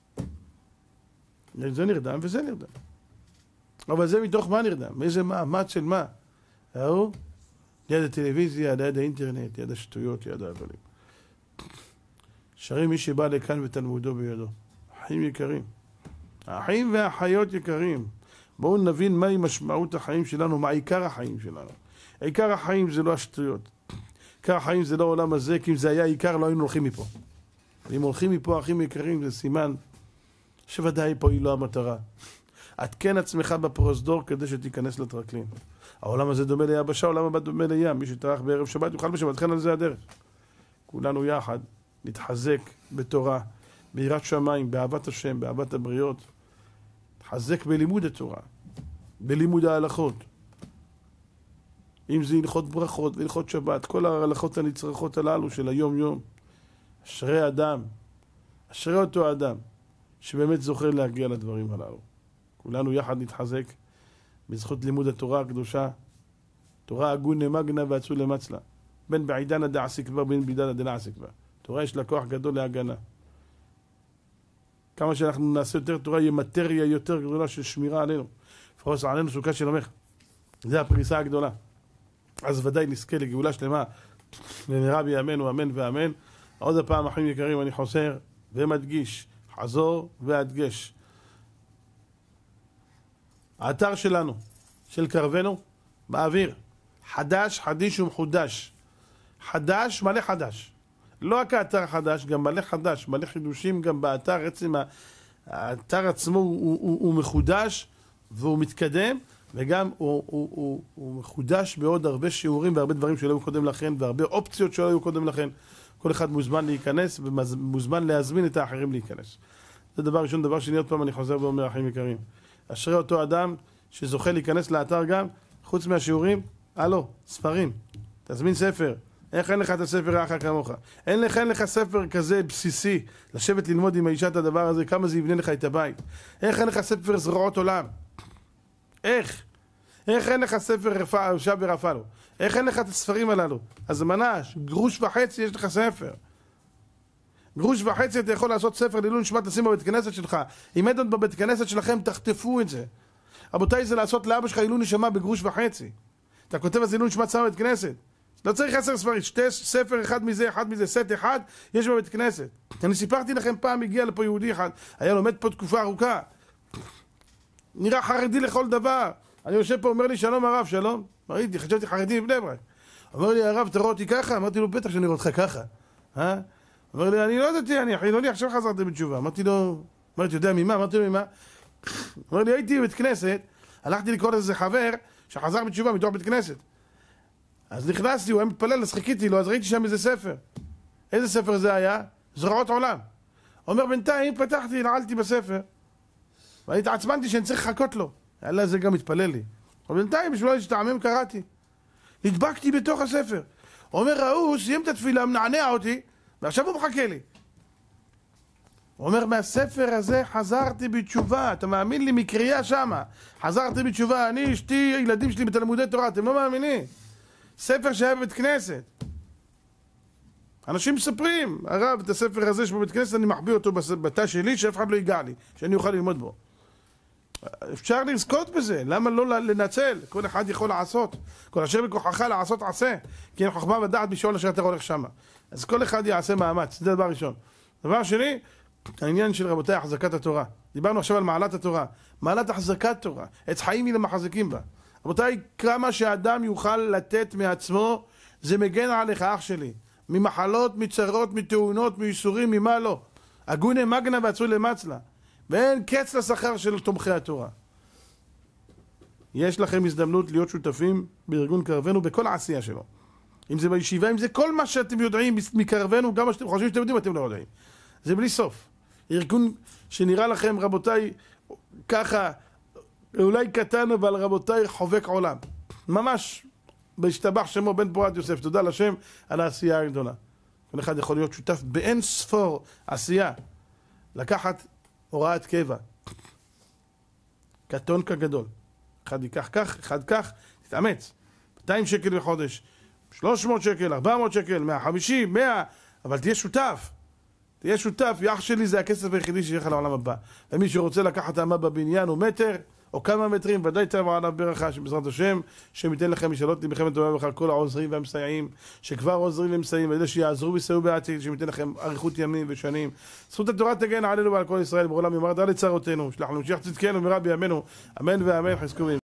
זה נרדם וזה נרדם. אבל זה מתוך מה נרדם? מאיזה מעמד של מה? ראו? ליד הטלוויזיה, ליד האינטרנט, ליד השטויות, ליד העבלים. שרים מי שבא לכאן ותלמודו בידו. אחים יקרים. האחים והאחיות יקרים. בואו נבין מהי משמעות החיים שלנו, מה עיקר החיים שלנו. עיקר החיים זה לא השטויות. עיקר החיים זה לא העולם הזה, כי אם זה היה עיקר לא היינו הולכים מפה. אם הולכים מפה, אחים יקרים, זה סימן שוודאי פה היא לא המטרה. עדכן עצמך בפרוזדור כדי שתיכנס לטרקלין. העולם הזה דומה ליבשה, העולם הבא דומה לים. מי שטרח בערב שבת יוכל בשבת, לכן על זה הדרך. כולנו יחד נתחזק בתורה, ביראת שמיים, באהבת השם, באהבת הבריות. נתחזק בלימוד התורה, בלימוד ההלכות. אם זה הלכות ברכות והלכות שבת, כל ההלכות הנצרכות הללו של היום יום. אשרי אדם, אשרי אותו אדם, שבאמת זוכה להגיע לדברים הללו. כולנו יחד נתחזק בזכות לימוד התורה הקדושה. תורה הגונה מגנה ואצולה מצלה. בין בעידנא דעסיק בה, בין בעידנא דנעסיק בה. תורה יש לה כוח גדול להגנה. כמה שאנחנו נעשה יותר תורה, יהיה מטריה יותר גדולה של שמירה עלינו. פרוס עלינו סוכה של עמך. זה הפריסה הגדולה. אז ודאי נזכה לגאולה שלמה. במהרה בימינו, אמן ואמן. עוד הפעם, אחים יקרים, אני חוזר ומדגיש. חזור והדגש. האתר שלנו, של קרבנו, באוויר. חדש, חדיש ומחודש. חדש, מלא חדש. לא רק האתר החדש, גם מלא חדש, מלא חידושים גם באתר. עצם האתר עצמו הוא, הוא, הוא מחודש והוא מתקדם, וגם הוא, הוא, הוא, הוא מחודש בעוד הרבה שיעורים והרבה דברים שלא היו קודם לכן, והרבה אופציות שלא היו קודם לכן. כל אחד מוזמן להיכנס ומוזמן להזמין את האחרים להיכנס. זה דבר ראשון. דבר שני, עוד פעם אני חוזר ואומר, אחים יקרים, אשרי אותו אדם שזוכה להיכנס לאתר גם, חוץ מהשיעורים, הלו, ספרים, תזמין ספר. איך אין לך את הספר רעך כמוך? אין לך, אין לך ספר כזה בסיסי, לשבת ללמוד עם האישה את הדבר הזה, כמה זה יבנה לך את הבית. איך אין לך ספר זרועות עולם? איך? איך אין לך ספר שב ורפא לו? איך אין לך את הספרים הללו? אז מנש, גרוש וחצי יש לך ספר. גרוש וחצי אתה יכול לעשות ספר לעילוי נשמת, לשים בבית כנסת שלך. אם אין בבית כנסת שלכם, תחטפו את זה. רבותיי, זה לעשות לאבא שלך עילוי נשמה בגרוש וחצי. אתה כותב אז עילוי נשמת שם בבית כנסת. לא צריך עשר ספרים, שתי ספר, אחד מזה, אחד מזה, סט אחד, יש בבית כנסת. אני סיפרתי לכם פעם, הגיע לפה יהודי אחד, היה לומד פה תקופה ארוכה. נראה חרדי לכל דבר. אני יושב פה, אומר לי, שלום הרב, שלום. ראיתי, חשבתי חרדי בבני ברק. אומר לי, הרב, תראה אותי ככה? אמרתי לו, בטח שאני רואה אותך ככה. אה? אומר לי, אני לא יודעתי, אני חילוני, עכשיו חזרתי בתשובה. אמרתי לו, אמרתי, יודע ממה? אמרתי לו, ממה? אומר לי, הייתי בבית כנסת, הלכתי לקרוא לזה חבר שחזר בתשובה מתוך בית כנסת. אז נכנסתי, הוא היה מתפלל, אז חיכיתי לו, אז ראיתי שם איזה ספר. איזה ספר זה היה? זרועות עולם. אומר, בינתיים פתחתי, נעלתי בספר, ואני התעצמנתי שאני צריך לחכות לו. אלא זה גם מתפלל לי. אבל בינתיים, בשביל לא להשתעמם, קראתי. נדבקתי בתוך הספר. אומר, ראו, סיים את התפילה, מנענע אותי, ועכשיו הוא מחכה לי. הוא אומר, מהספר הזה חזרתי בתשובה. אתה מאמין לי? מקריאה שמה. חזרתי בתשובה, אני, אשתי, הילדים שלי בתלמודי תורה, אתם לא מאמינים. ספר שהיה בבית כנסת. אנשים מספרים, הרב, את הספר הזה שבבית כנסת אני מחביא אותו בתא שלי, שאף אחד לא ייגע לי, שאני אוכל ללמוד בו. אפשר לזכות בזה, למה לא לנצל? כל אחד יכול לעשות, כל אשר בכוחך לעשות עשה, כי אין חוכמה ודעת בשאול אשר אתה הולך שמה. אז כל אחד יעשה מאמץ, זה דבר ראשון. דבר שני, העניין של רבותיי, החזקת התורה. דיברנו עכשיו על מעלת התורה, מעלת החזקת תורה, עץ חיים היא למחזיקים בה. רבותיי, כמה שאדם יוכל לתת מעצמו, זה מגן עליך, אח שלי, ממחלות, מצרות, מתאונות, מייסורים, ממה לא. הגונה מגנה ועצוי למצלה. ואין קץ לשכר של תומכי התורה. יש לכם הזדמנות להיות שותפים בארגון קרבנו בכל העשייה שלו. אם זה בישיבה, אם זה כל מה שאתם יודעים מקרבנו, גם מה שאתם חושבים שאתם יודעים, אתם לא יודעים. זה בלי סוף. ארגון שנראה לכם, רבותיי, ככה, אולי קטן, אבל רבותיי, חובק עולם. ממש, בהשתבח שמו בן פורת יוסף. תודה לשם על העשייה הגדולה. כל אחד יכול להיות שותף באין ספור עשייה. לקחת הוראת קבע. קטון כגדול. אחד ייקח כך, אחד כך, תתאמץ. מאתיים שקל בחודש, שלוש מאות שקל, ארבע מאות שקל, מאה וחמישים, מאה, אבל תהיה שותף. תהיה שותף, יח שלי זה הכסף היחידי שיש לך לעולם הבא. ומי שרוצה לקחת אמה בבניין הוא מטר, או כמה מטרים, ודאי תבוא עליו ברכה שבעזרת השם, שמיתן לכם משאלות למלחמת טובה ובכלל כל העוזרים והמסייעים, שכבר עוזרים ומסייעים, ואלה שיעזרו ויסייעו בעתיד, שמיתן לכם אריכות ימים ושנים. זכות התורה תגן עלינו ועל כל ישראל, בעולם יאמר דע לצרותינו, שלח לנו משיח צדקנו ורבי ימינו, אמן ואמן, חזקו.